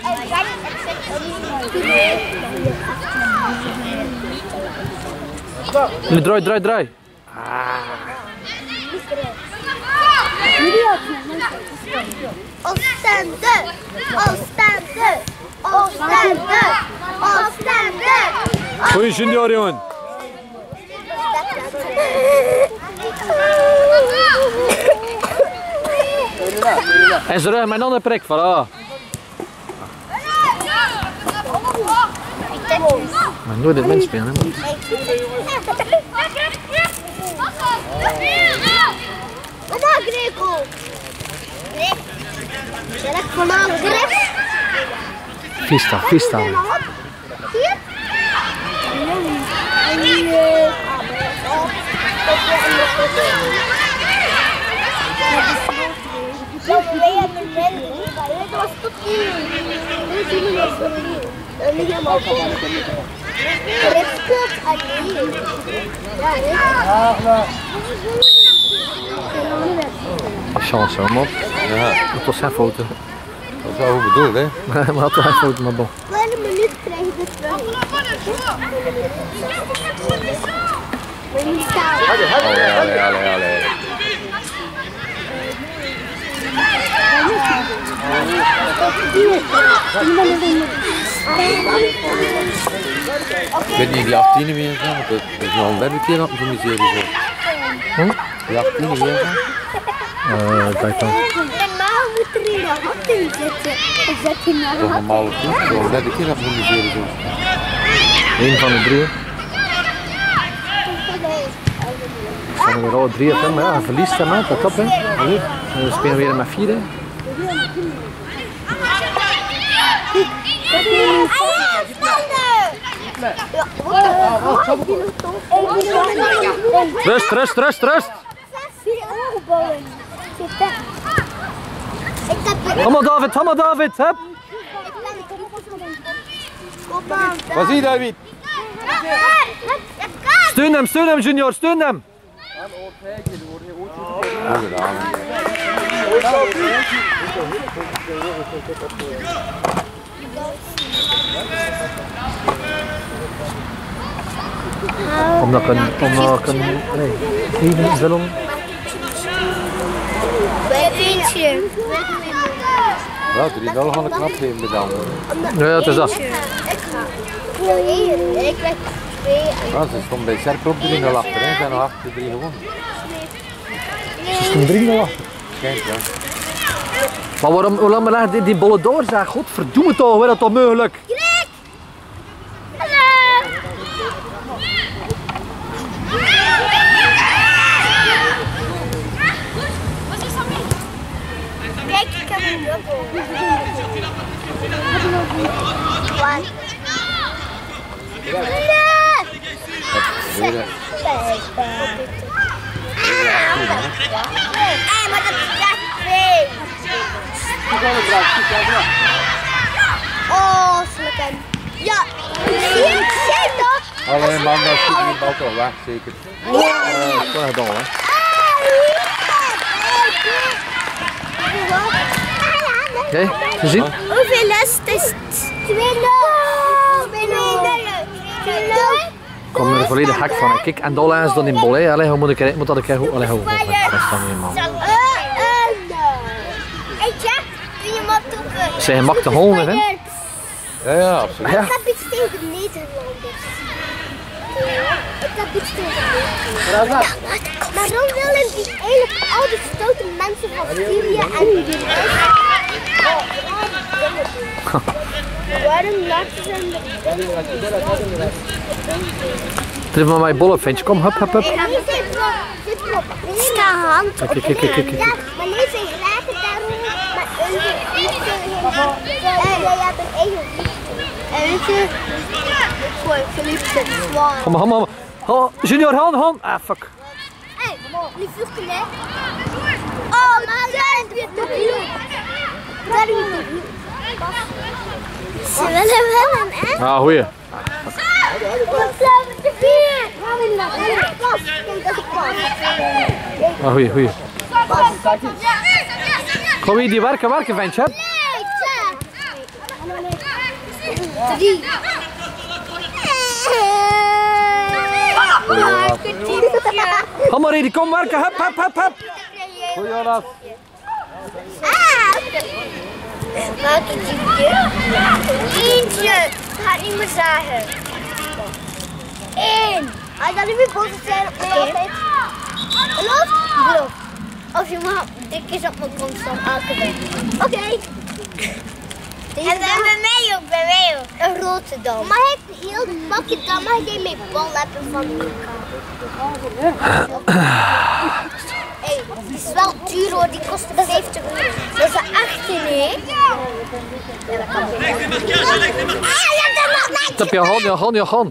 Nu draai, draai, draai. Oostende, Oostende, Oostende, Oostende. Goeie Junior, jongen. En ze ruimen mijn andere prik, voilà. Maar nooit dit mens spelen, hè? Wat is Greco? Zeg vanaf grip. Vista, Vista. Hier? Chance hoor, man. Ja. Dat was zijn foto. Dat is wel goed bedoeld, hè? Maar had toch een foto, maar bon. Kleine minuut krijg je dit terug. We moeten staan. Allee, allee, allee, allee. Ik weet niet die achttien meer gaan, want dat is nog een derde keer dat we voor die serie zo. Hm? Die achttien weer gaan? Eh, kijk dan. Normaal moet er hier een hand in zitten. Ik zet hier nog Toch normaal of niet? Nog een derde keer dat we voor die serie zo. Eén van de drie. Zijn er al drie of hem, maar ja, hij verliest hem, hè, dat klopt, hè. En we spelen weer met vier, hè. Rust, rust, rust, rust! Kom maar David, kom maar David, hup! Wat zie je David? Steun hem, steun hem Junior, steun hem! Goed gedaan. Omdat ik een, omdat ik een, nee, even zullen. Ja, drie nul gaan de knap geven bedankt. Nee, dat is dat. Ik krijg twee. Ja, ze stond bij Cerkel op drie nul achter, hè. Ze zijn nog achter drie gewonnen. Ze stond drie nul achter. Kijk, ja. Maar waarom, hoe lang maar laat die, die bollen door zijn? Godverdomme toch, hoe is dat toch mogelijk? Kijk, ik heb een dubbel. Weer, Hé, maar dat is echt twee. Oh, slikken. Ja, zie je dat? alleen man, dat schiet die bal toch weg, zeker. Ja, dat is wel gedaan, hè. Oké, gezien? Hoeveel is het? twee nul. twee nul. Ik kom er volledig hak van. Kijk, en Dolla is dan in bol, hè. Allee, hoe moet ik er, moet dat ik er goed. Allee, hoe, dat is dan niet, man. Zijn mag de honden, hè? Ja, ja, absoluut. Ja. Ik heb iets tegen de Nederlanders. Ik heb iets tegen de Nederlanders. Maar dan willen die eigenlijk al die stoute mensen van Syrië en die waarom laten ze hem Tref maar mijn bol op, ventje. Kom, hup, hup, hup. Sta hand op. Kijk, kijk, kijk, kijk. Ja, maar nee, ze gelijken daarom met een liefde. En jij hebt een eigen liefde. En weet je, ik verliefd zit zwaar. Kom maar, kom maar. Oh, Junior, hand, hand. Ah, fuck. Hé, die vluchten hè. Oh, maar daar is weer te bloed. Daar is weer te bloed. Ze willen wel een hè? Ah, goeie. Wat zijn we te vier? Gaan we naar pas. Kijk, dat is pas. Ah, goeie, goeie. Kom hier, die werken, werken, ventje. Hup. Drie. Kom maar, Edie, kom werken. Hup, hup, hup, hup. Goeie Jonas. Maak een diepje. Eentje. Ga niet meer zagen. Eén. Hij gaat niet meer boos zijn op mij altijd. Beloof? Beloof. Als je maar dik is op mijn kont staan, elke dag. Oké. Okay. En dan bij mij ook, bij mij ook. Een rote dan. Mag ik heel het bakje dan? Mag ik mijn bal hebben van Hé, die is wel duur hoor, die kost vijftig euro. Dat is een achttien, hè? Ja, dat kan niet. Ah, ja, dat mag niet. Stop je hand, je hand, je hand.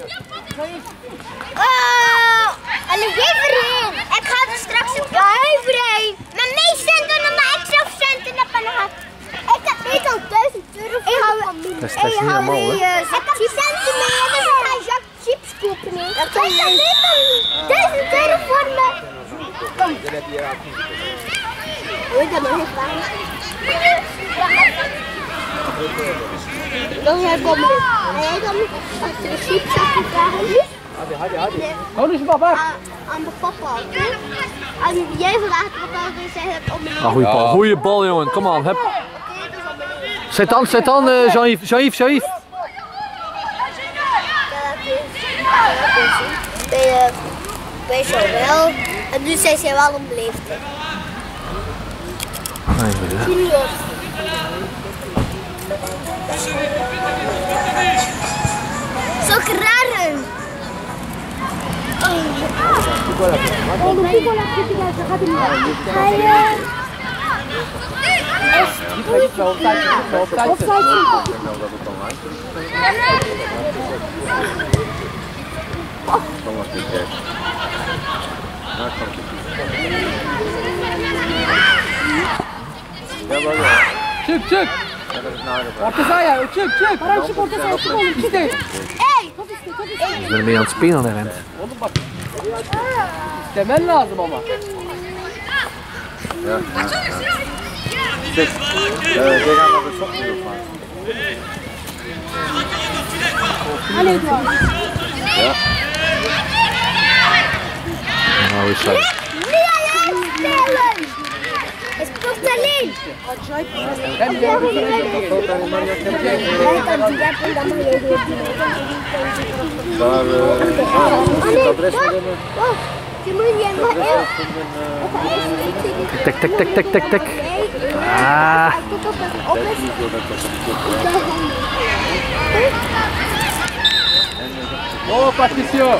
Oh, en een geverheen. Ik ga er straks op de huiverheen. Met mij centen, omdat ik zelf centen heb aan de hand. Ik heb niet al duizend euro voor mijn familie. Dat is, dat is niet normaal, hè? Ik heb centen mee, dus ik ga Jacques chips kopen. Ik heb duizend euro voor me. Kom. Oei, dat mag ik pas. Dan ga ik komen. Nee, dan moet ik als de chips vragen. Hou eens papa. Aan de papa. Als jij vraagt wat dan wil zeggen om Ah, goeie bal, goeie bal, jongen. Kom aan, hup. Zet aan, zet aan, uh, Jean-Yves, Jean-Yves, Jean-Yves. Bij, bij zo wel. En nu zijn ze wel om leeftijd. Junior. Zo raar. Çık çık. Orta sahaya çık çık. Çık orta sahaya çık oğlum. İşte. Hey! We zijn mee aan het spelen, hè, Rent. Oğlum bak. İstemen lazım ama. Ja. Kijk, uh, jij gaat naar de sokken doen, man. Ja. Nou, is dat. Niet alleen spelen! Het komt alleen! Hem de hem Daar, uh, het adres van de... Je moet je maar Tik, tik, tik, tik, tik, tik. Ah. Oh, Patricio.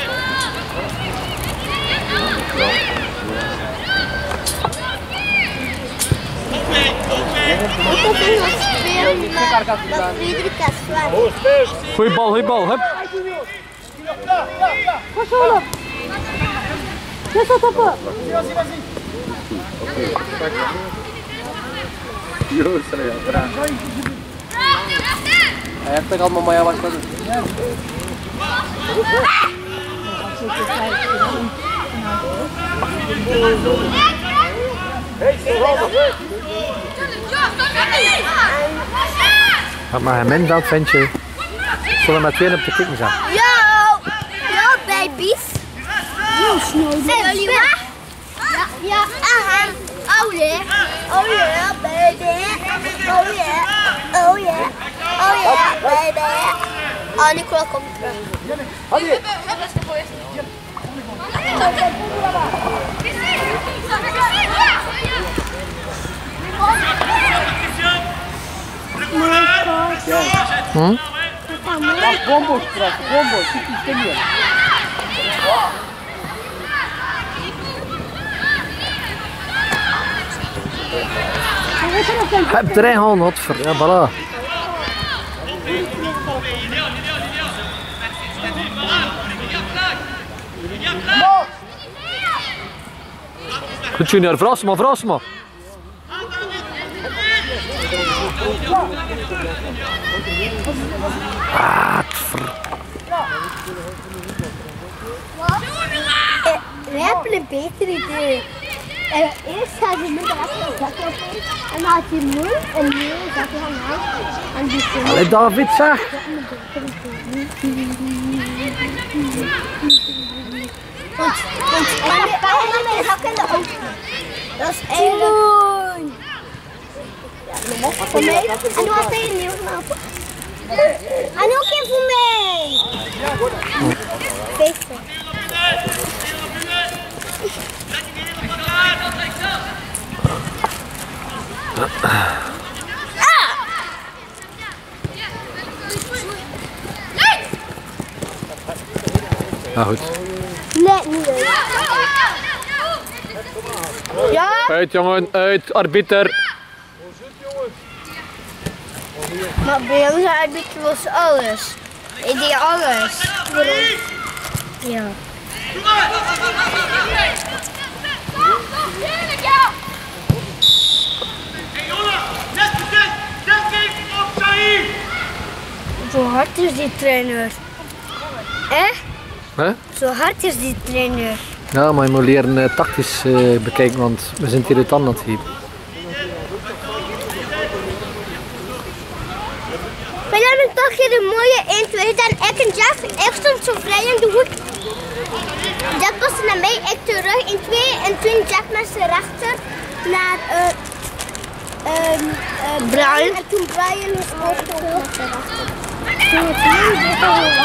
Goeie bal, goeie bal, hup. Koş oğlum. Kes o topu. Ayakta kalmamaya başladı. Wat maar een mens dat ventje. Zullen we met twee op de kikken zijn? Yo! Yo, babies! Zijn jullie weg? Ja, ja. Aha. Oh yeah. Oh yeah, baby. Oh yeah. Ah, Nicola komt terug. Allee. Hm? Wacht, combo's terug, combo's, zit die stem hier. Heb erin gehaald, godver. Ja, voilà. Goed Junior, verras maar, verras maar. Ah, We hebben een beter idee. Eerst gaat je moeder achter de zak op en dan had je moe en nu gaat je gaan halen. En die komt. Allee David, zeg. Want, want, en dan je zak in de auto. Dat is eigenlijk. Ja, voor mij. En dan had hij een nieuwe knappen. En ook een voor mij. Beter. Ja, goed. Nee, niet uit. Ja? Uit jongen, uit, arbiter. Maar bij ons arbiter was alles. Ik deed alles. Ja. Zo hard is die trainer. Eh? Hè? Zo hard is die trainer. Ja, maar je moet leren uh, tactisch uh, bekijken, want we zijn irritant aan het hier. We hebben toch hier een mooie één twee en ik en Jeff, ik stond zo vrij in de hoek. Jeff was naar mij, ik terug in twee en toen Jeff met zijn rechter naar uh, uh, uh, Brian. En toen Brian was ook met zijn rechter. Toen het nu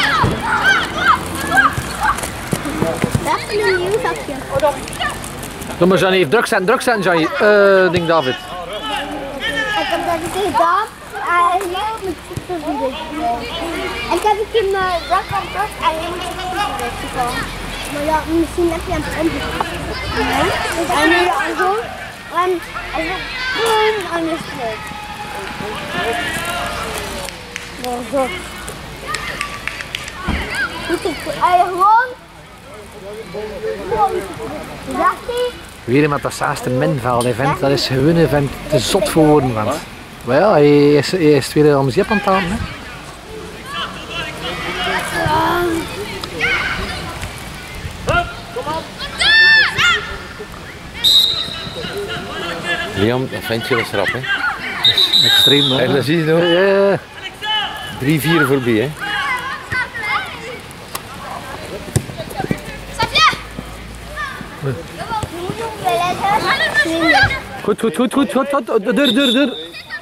dat is een nieuw zakje. Doe maar Johnny, druk zetten, druk zetten Johnny. Uh, ding David. Ik heb dat gedaan. En met ik heb een keer mijn zak aan het en je moet het gekomen. Maar ja, misschien heb je hem omgekeerd. En nu aan zo. En boom, en is het leuk. Nou zo. Moet ik gewoon. Weer met dat zaaste minveld, hij vindt, dat is gewoon hij vindt te zot voor woorden. Want. Maar ja, hij is, hij is weer om zijn jep aan het halen. Liam, dat vind je wel schrap, hè? Extreem, hè? En dat zie je nog. Ja. Drie, vier voorbij, hè? Goed, goed, goed, goed, goed, goed. Deur, deur, deur.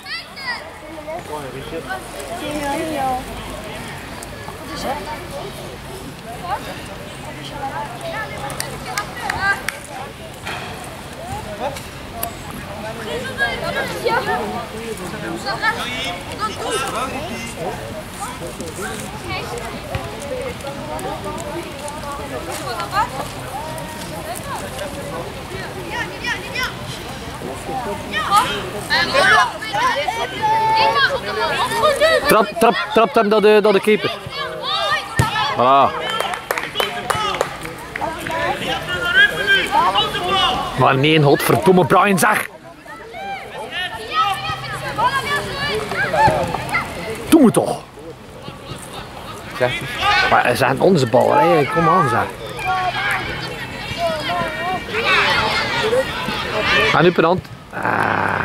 Trap, trap, trap hem door de, door de keeper. Voilà. Maar nee, godverdomme Brian, zeg! Doe me toch! Zeg. Maar het zijn onze bal, hè? Kom aan, zeg. Ga nu per hand. Ah.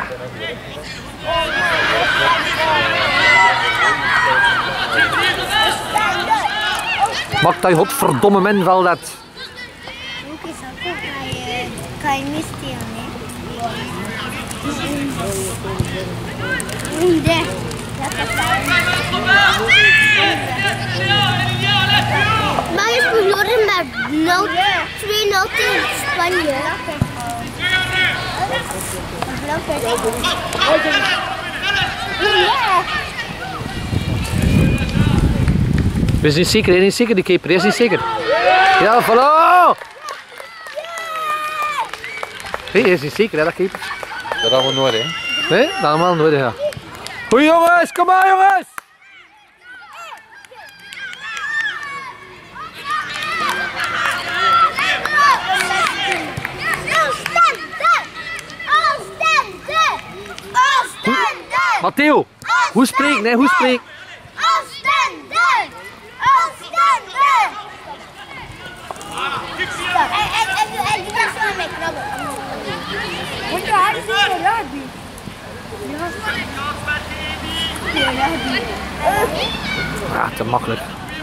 Maak dat je godverdomme minveld dat. Kan je niet stelen, hè? Nee. Maar je verloren met twee nul tegen Spanje. We is niet zeker, hij is niet zeker, die keeper is niet zeker. Ja, voilà! Nee, hij is niet zeker, hè, dat keeper. Dat hebben we nodig, hè? Nee, dat allemaal nodig, ja. Goeie jongens, kom maar jongens! Matteo, hoe spreken, nee, hoe spreken? Oostende! Oostende! En, en, en, en die was wel met krabben. Moet je hard zien, rugby. Ja, te makkelijk.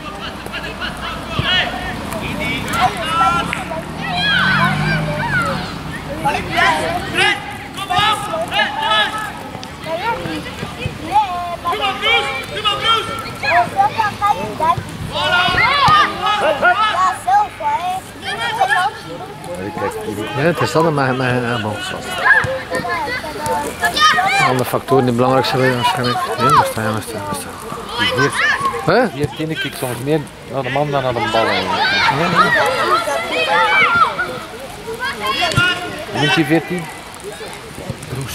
Ja, het is dan maar mijn elleboog. Andere factoren die belangrijk zijn waarschijnlijk. Nee, daar staan, daar staan, daar staan. Hier, Huh? hier ken ik soms meer naar de man dan naar de bal. Noemt hij veertien? Roes.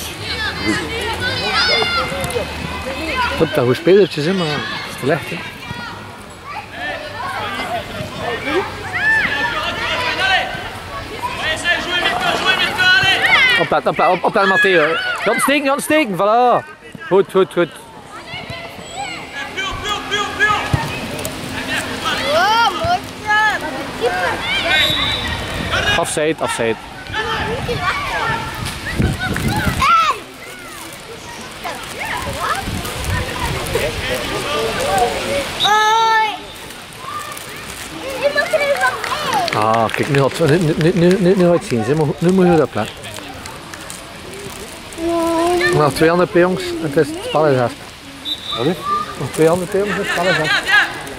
Klopt, dat goed spelertjes, hè, maar het is te licht, hè. Oplet, oplet, op, oplet Matteo. Jan steken, Jan steken, voilà. Goed, goed, goed. Oh, mooi. Offside, offside. Ah, kijk, nu gaat nu, nu, nu, nu, nu gaat het zien, hè, maar nu moet je dat plaatsen. Nog twee andere P jongens, het is het spel is af. Wat is? Nog twee andere P jongens, het spel is af.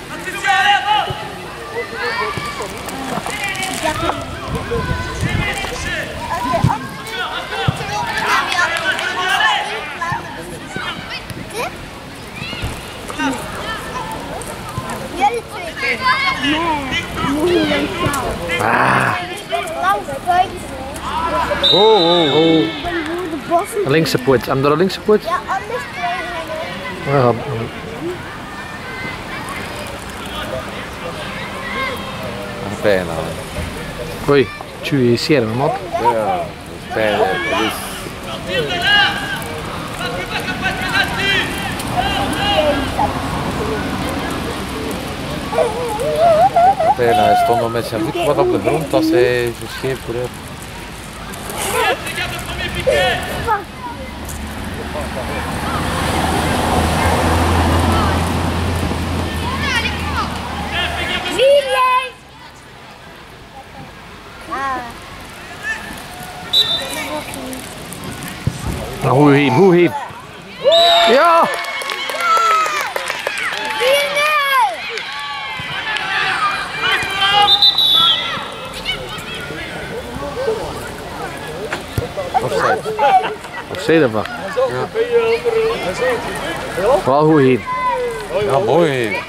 Ah. Oh, oh, oh. De linkse poot, hebben we de linkse poot? Ja, anders Ja. Bijna. Hoi, tjue, je ziet hem, man. Ja, bijna. Dat is... Bijna, hij stond nog met zijn voet wat op de grond als hij zo scheef vooruit. Nou, hoe heet, hoe heet. Ja! Offside. Offside ervan. Ja. Wel hoe heet. Ja, mooi.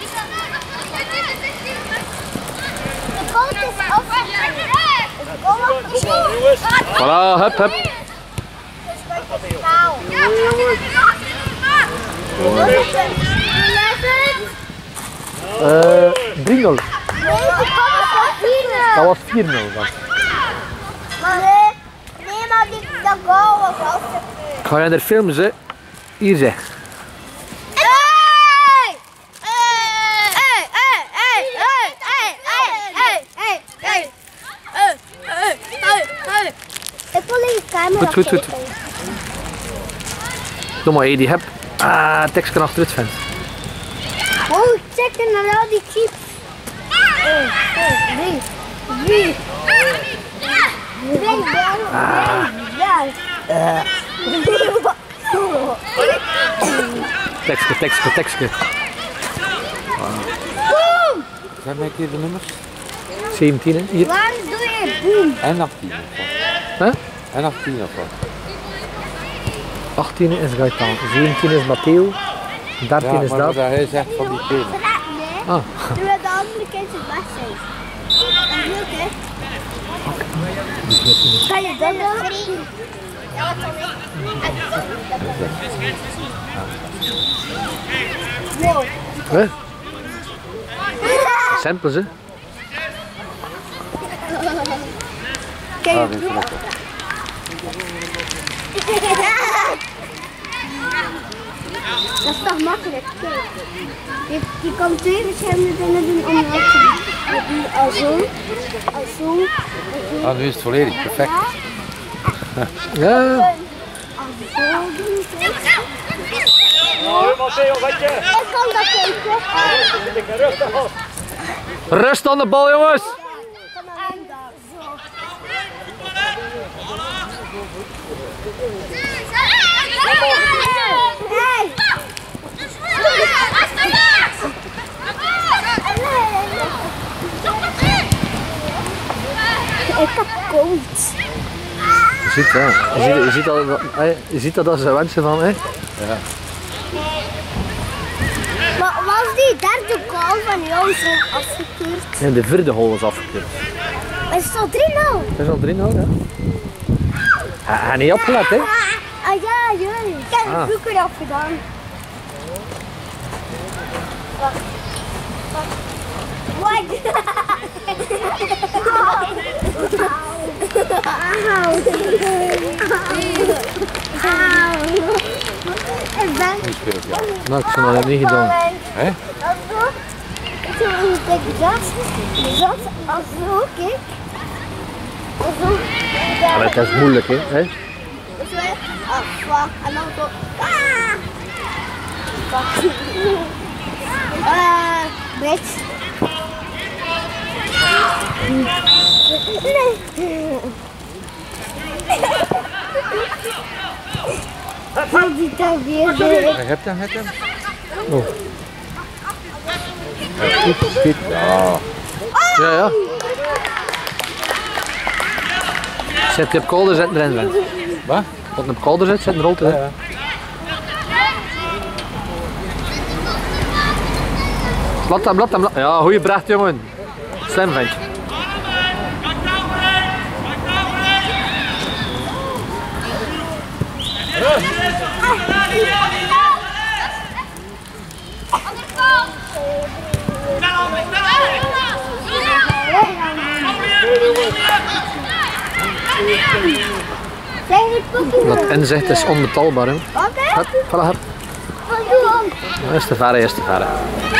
Voilà, hup, hup. Uh, drie nul. Dat was vier nul. Nee, maar die dat goal was ook. Ga je er filmen, ze? Hier zeg. Ik wil in de camera. Goed, goed, goed. Doe maar, die heb. Ah, tekst kan achter het vent. Oh, check naar al die chips. één, twee, drie, vier. Tekstje, tekstje, tekstje. Zeg mij een keer de nummers. zeventien, hè? Hier. Waarom doe je boem? En achttien of wat? Huh? En achttien of wat? achttien is Gaetan, zeventien is Matteo, dertien Ja, is maar dat. wat hij zegt van die tenen. Ah. Terwijl de andere kinderen weg zijn. Dat is leuk, hè? Kan je dat wel? Mooi. Hè? Simpel, hè? Kijk, Ah, dit is lekker. dat is toch makkelijk? Kijk. Je, je kan twee verschillende dingen doen om wat te doen. Je doet al zo, al zo. Ah, nu is het volledig, perfect. Ja. Al zo doen. Ik kan dat kijken. Rust aan de bal, jongens! Hey! Ik heb koud. Je ziet, ja. Je ziet, je ziet, dat, hè, je ziet dat als ze wensen van, hè? Ja. Maar was die derde goal van jou zo afgekeurd? En de vierde hole is afgekeurd. Is het al drie nul? Het is al drie nul, ja. Hij hij niet opgelet, hè? Ah ja, jullie. Ik heb Ah. de broek eraf gedaan. Wacht. Wacht. Wat? Auw. Auw. Ik ben... Nu speelt ja. Nou, ik heb dat net niet gedaan. Hè? Ik zou een dikke zat. Zat als zo, kijk. Als zo. Maar het is moeilijk, hè? hè? Oh, fuck. En dan zo. Ah! Fuck. Eh, bitch. Nee. Wat die daar weer weer? Je hebt hem, hebt hem. Oh. Ja, goed, goed. Ja. Ja, ja. Zet je op kolder, zet erin. Hè. Wat? Als je op kolder zet, zet er altijd. Ja. Laat hem, laat hem. la- Ja, goeie bracht, jongen. Slim ventje. Dat inzicht is onbetaalbaar, hè. Hup, voilà, hup. Ja, is te ver, is te ver.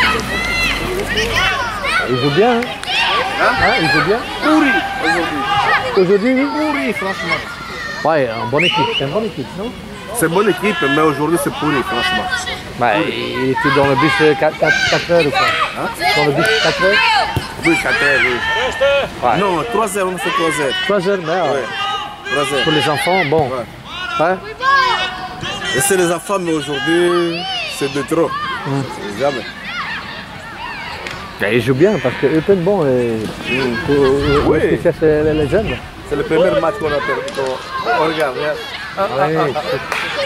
Il joue bien, hein? Hein, il joue bien? Pourri aujourd'hui. Aujourd'hui, oui? Pourri, franchement. Ouais, une bonne équipe, c'est une bonne équipe, non? C'est une bonne équipe, mais aujourd'hui c'est pourri, franchement. Bah, il était dans le bus quatre heures ou quoi? Hein? Dans le bus quatre heures? Oui, quatre heures, oui. Ouais. Non, trois heures, on fait trois heures. trois heures, mais euh, Ouais. trois heures. pour les enfants, bon. Ouais. Ouais. Et c'est les enfants, mais aujourd'hui, c'est de trop. Mm. Jamais. Ben, ils jouent bien parce qu'eux peuvent bon. Et, Mm. où Oui. est-ce qu'ils cherchent les, les jeunes? C'est le premier match qu'on a perdu. qu'on- On regarde, regarde. Ah, ah, Ouais. ah, ah.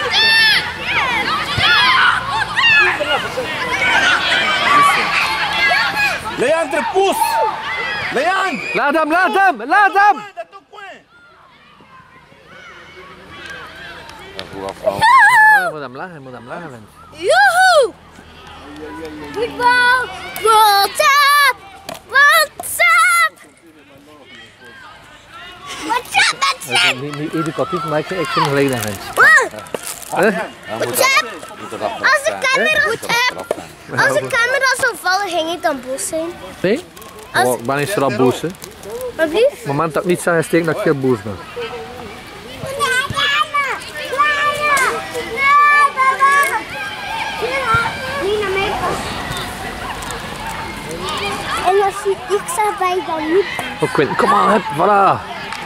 Leandre, pousse! Leandre! Laat hem, laat hem, laat hem! Ja, goed afgehaald. Ja, moet hem lachen, moet hem lachen. Joehoe! Voetbal! WhatsApp! WhatsApp! WhatsApp, WhatsApp! Niet, niet educatief, maar ik, ik vind het gelijk dat mensen. Ja, moet dat, moet dat afgehaald Als de zijn. camera Moet dat afgehaald zijn. Als de camera zou vallen, ging ik dan boos zijn. Nee? Oh, ik ben niet zo boos, hè. Wat lief? Op het moment dat ik niet zeg steek, dat ik heel boos ben. En als je iets erbij dan niet. Oh, Quinn, kom aan, hup, voilà.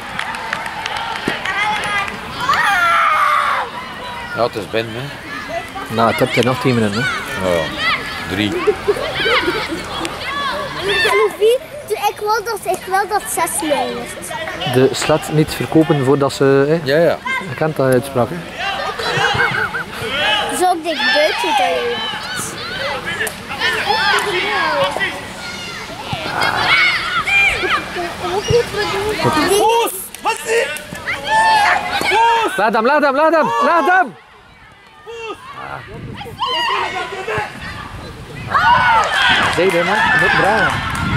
Ja, het is binnen, hè. Nou, het hebt er nog tien minuten, hè. Ja, drie. Ik wil dat, ik wil dat zes mei is. De slet niet verkopen voordat ze... Eh? Ja, ja. Je kent dat uitspraak, hè? Zo dik buiten dat je Poes! Wat is Poes! Laat hem, laat hem, laat hem, laat hem! Zeg je man, je moet draaien.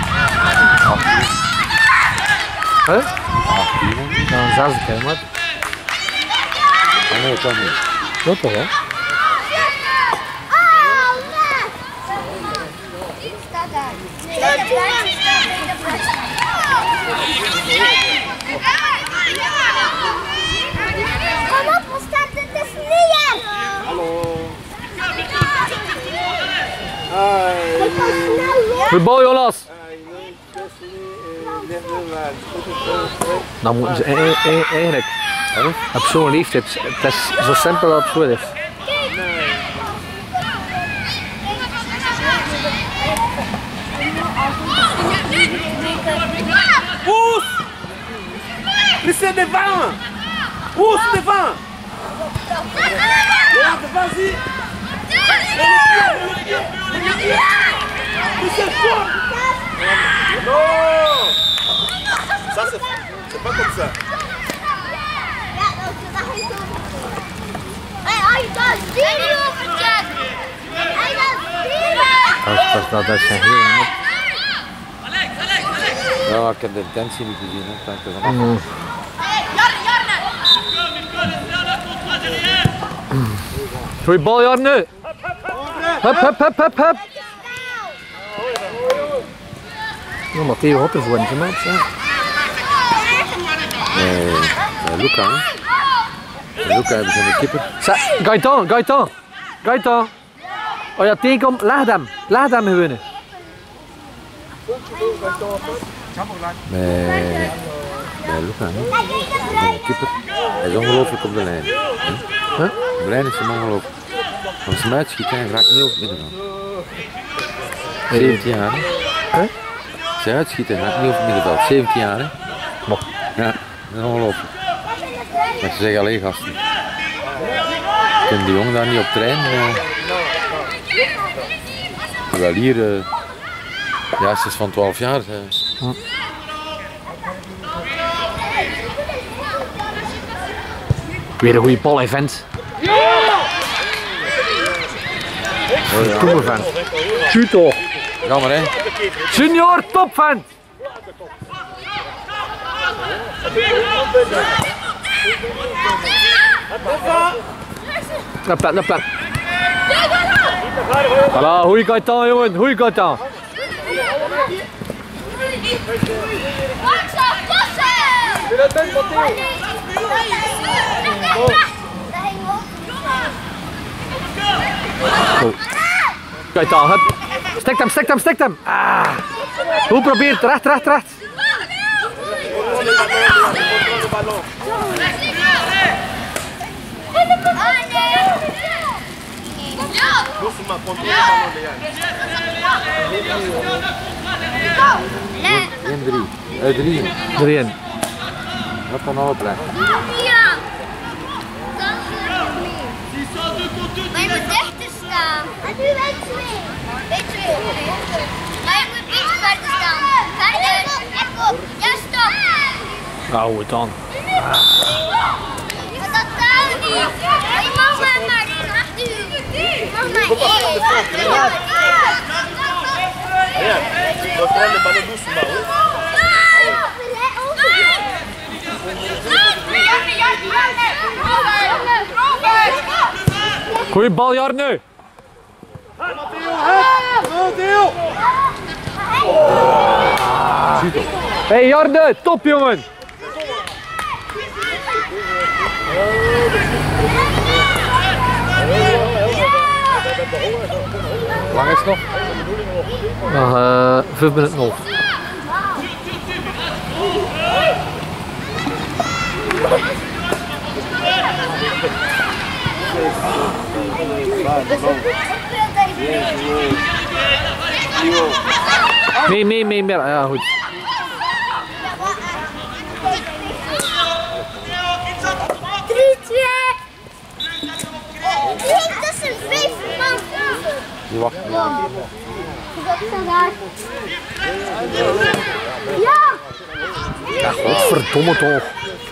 Huh? Dan zes keer, maar. Nee, dat kan niet. Dat toch wel? Kom op, we staan in de sneeuw. Hallo. Goed bal, Jonas! Dan moeten ze eigenlijk op zo'n leeftijd, het is zo simpel als het goed is. Poes! Laissez devant! Poes devant! Regarde, vas-y! Non! Ça c'est c'est pas comme ça. Dat, dat, dat zijn heel erg. Ja, ik heb de intentie niet gezien. Hè. Dank je wel. Mm. Goeie bal, Jarne! Hup, hup, hup, hup, hup! Ja, Matteo had ervoor niet gemaakt, hè? Nee, Luca. Hè. Luca hebben ze een kipper. Gaëtan, Gaëtan! Gaëtan! Oh ja, tegenkom, leg hem. Leg hem gewoon. Met, met Luca, hè. Een kipper. Hij is ongelooflijk op de lijn. Huh? De lijn is hem ongelooflijk. Als ze hem uitschieten, hij raakt niet over het middenveld. zeventien jaar, hè. Huh? Als hij uitschieten, hij raakt niet over het middenveld. zeventien jaar, hè. Ja, dat is ongelooflijk. Maar ze zeggen alleen gasten. Kunnen die jongen daar niet op trainen? Uh... Terwijl hier, uh... ja, ze is van twaalf jaar. Uh... Hm. Weer een goede bal, vent. Oh, ja. Kom vent. Shoot toch. Ga maar, hè. Junior, top vent. Lep, lep, lep, lep. Voilà, goeie Gaëtan, jongen, goeie Gaëtan. Oh. Gaëtan, hup. Stek hem, stek hem, stek hem. Ah. Hoe probeert, recht, recht, recht. één drie. Uit drie. drie in. Dat kan alle plekken. Maar je moet dichter staan. En nu wij twee. Wij twee. Maar je moet iets verder staan. Verder. Echo. Ja, stop. Nou, het dan. Maar dat kan niet. Je mag maar maar één achter u. Je mag maar één. Ja, we prendre le ballon doucement. Goeie bal, Jarne. Hé hey, Jarne, top jongen. Hoe lang is het nog? Nog uh, vijf minuten nog. Mee, mee, mee, meer. Ja, goed. drie twee. Dat is een vijf man. Die wacht niet aan. Ja! Ja, godverdomme toch.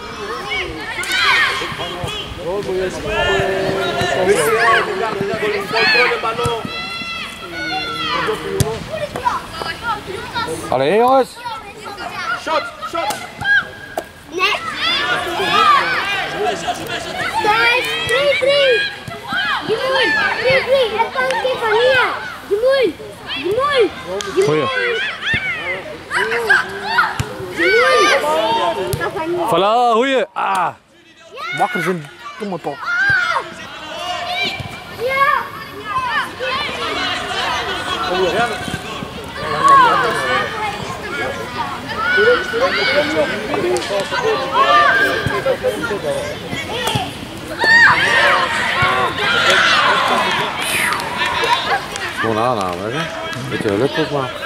Allee jongens. Shot, shot. Nee. Vijf, drie, drie. Gemoei, drie, drie. Het kan een keer van hier. Gemoei, gemoei, Goeie. gemoei. Voilà, goeie. Ah. Wakker zijn domme toch. Ja. Gewoon aanhouden, hè? Beetje geluk op maar.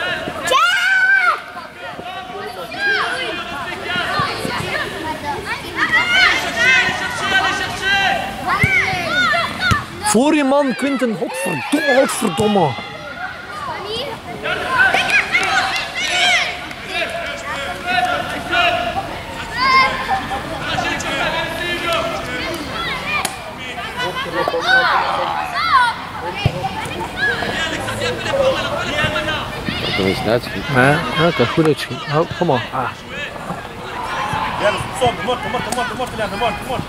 Voor je man, Quinten. Godverdomme, godverdomme. Dat is net goed. Ja, ja, dat kan goed uitschieten. Oh, kom maar. Ah. Ja, stop, kom op, kom op, kom op, kom op, kom op, kom op.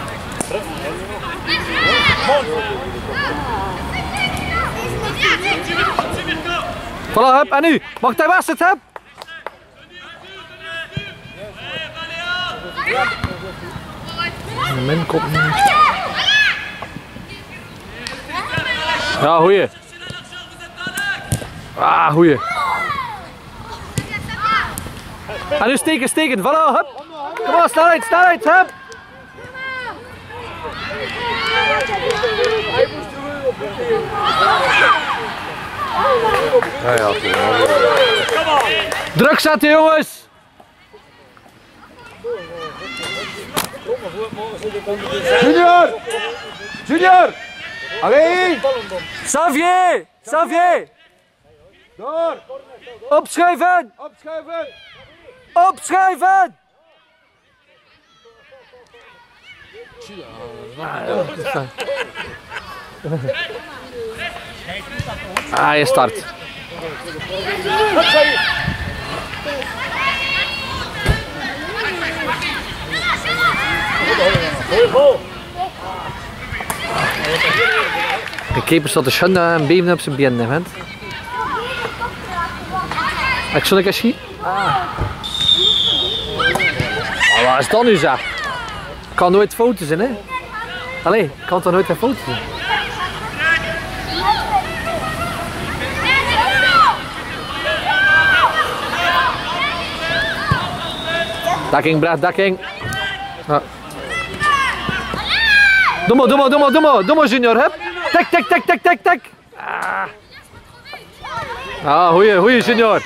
Voilà, hup, en nu? Mag hij was het, hup? De min komt niet. Ja, goeie. Ah, goeie. En nu steken, steken. Voilà, hup. Kom maar, snelheid, snelheid, hup. Ja, ja, Druk zetten, jongens. Junior! Junior! Allee! Xavier! Xavier! Door! Opschuiven! Opschuiven! Opschuiven! Ah, je start. De keeper staat te schudden en beven op zijn benen, vent. Ik zal ik eens zien. Ah. Oh, wat is dat nu zeg? Kan nooit foto's zijn, hè? Allee, kan toch nooit een foto zijn? Dekking, Brett, dekking. Ja. Doe maar, doe maar, doe maar, doe maar, doe maar, Junior, hup. Tik, tik, tik, tik, tik, tik. Ah, ah goeie, goeie, Junior.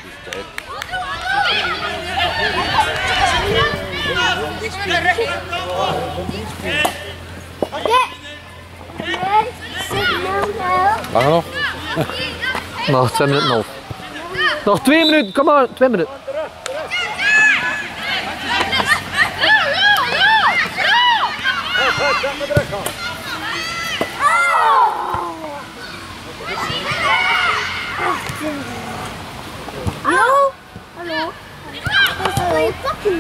Langer nog? Nog twee minuten nog. Nog twee minuten, kom maar, twee minuten. Hallo? Hallo? Kan je pakken?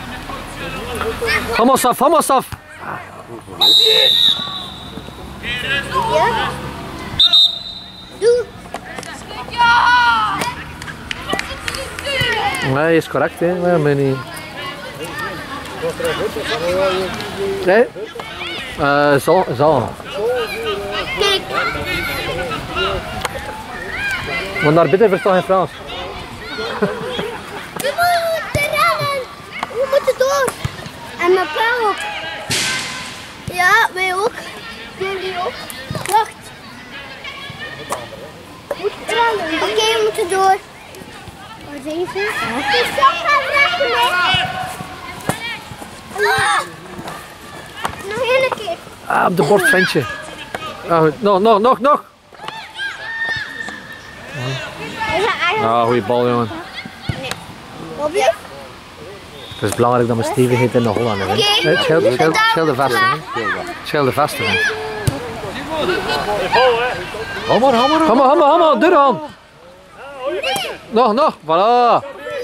Vamos af, vamos af. Ja? Doe. Nee, is correct, hè? Maar maar niet. Nee? Uh, zo, zo. Kijk. Want naar binnen verstaan geen Frans. We moeten rennen. We moeten door. En mijn pa ook. Ja, wij ook. Jullie ook. Wacht. We moeten rennen. Oké, okay, we moeten door. zeven. Het is zo gaan rechten. Nog een keer. Ah, op de bord, ventje. Ah, goed. Nog, nog, nog, nog. Ah, goeie bal, jongen. Bobby? Het is belangrijk dat we stevigheid in de Holland hebben. Oké. Het scheelt, scheelt, scheelt de vaste. Scheelt de vaste. Hou maar, hou maar. Kom maar, kom maar, kom maar, doe dan. Nog, nog, voilà.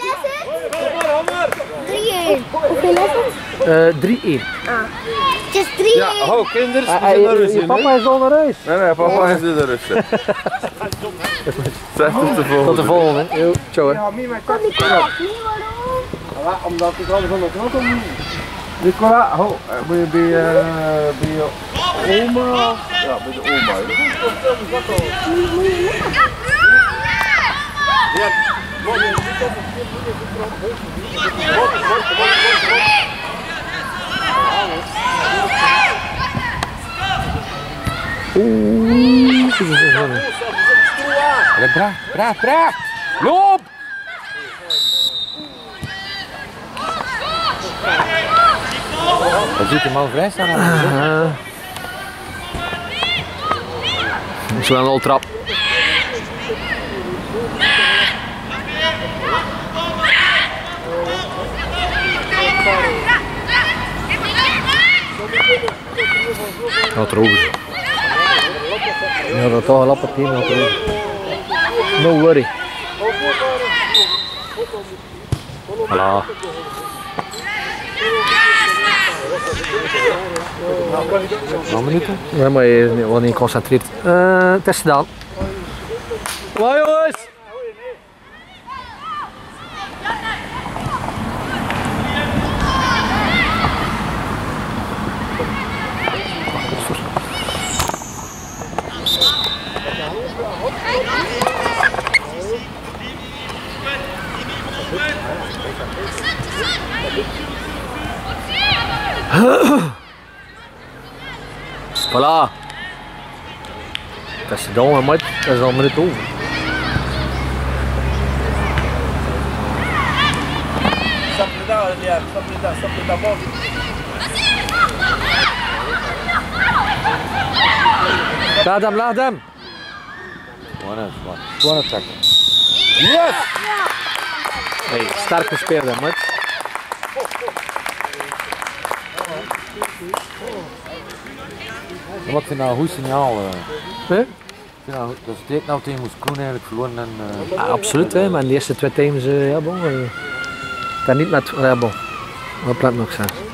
drie één. Hoeveel is het? Uh, drie één. Het is drie één. Ja, ho, kinders, we Ah, zijn naar rust je in, papa hè? is al naar huis. Nee, nee, papa is in de rust. hè. Zeg tot de volgende. Tot de volgende. Yo, ciao hè. Kom niet kwaad. Niet waarom? Omdat ik alles aan de kant om. Nicola, ho, ben je bij, uh, bij je oma? Ja, bij de oma. Oeh, dit is een zonne. Braaf, braaf, braaf. Loop! Dan ziet de man vrij staan. Uh, dat is wel een oltrap. Gaat erover. Ja, dat toch een lap op gaat erover. No worry. Voilà. Nog minuten? Ja, maar je is wel niet geconcentreerd. Uh, het is gedaan. Kom maar jongens! Voilà. Dat is gedaan, maar dat is al een minuut over. Laat hem, laat hem. Gewoon eens, man. Gewoon een tackle. Yes! Hey, sterk gespeeld, hè, maat. Wat vind je nou een goed signaal? Uh, Huh? ik vind nou, dat is dit nou tegen moest Koen eigenlijk verloren en... Uh, Ja, absoluut, hè, maar in de eerste twee teams, uh, ja, bon, uh, daar niet met, ja, bon, wat plaat nog zijn.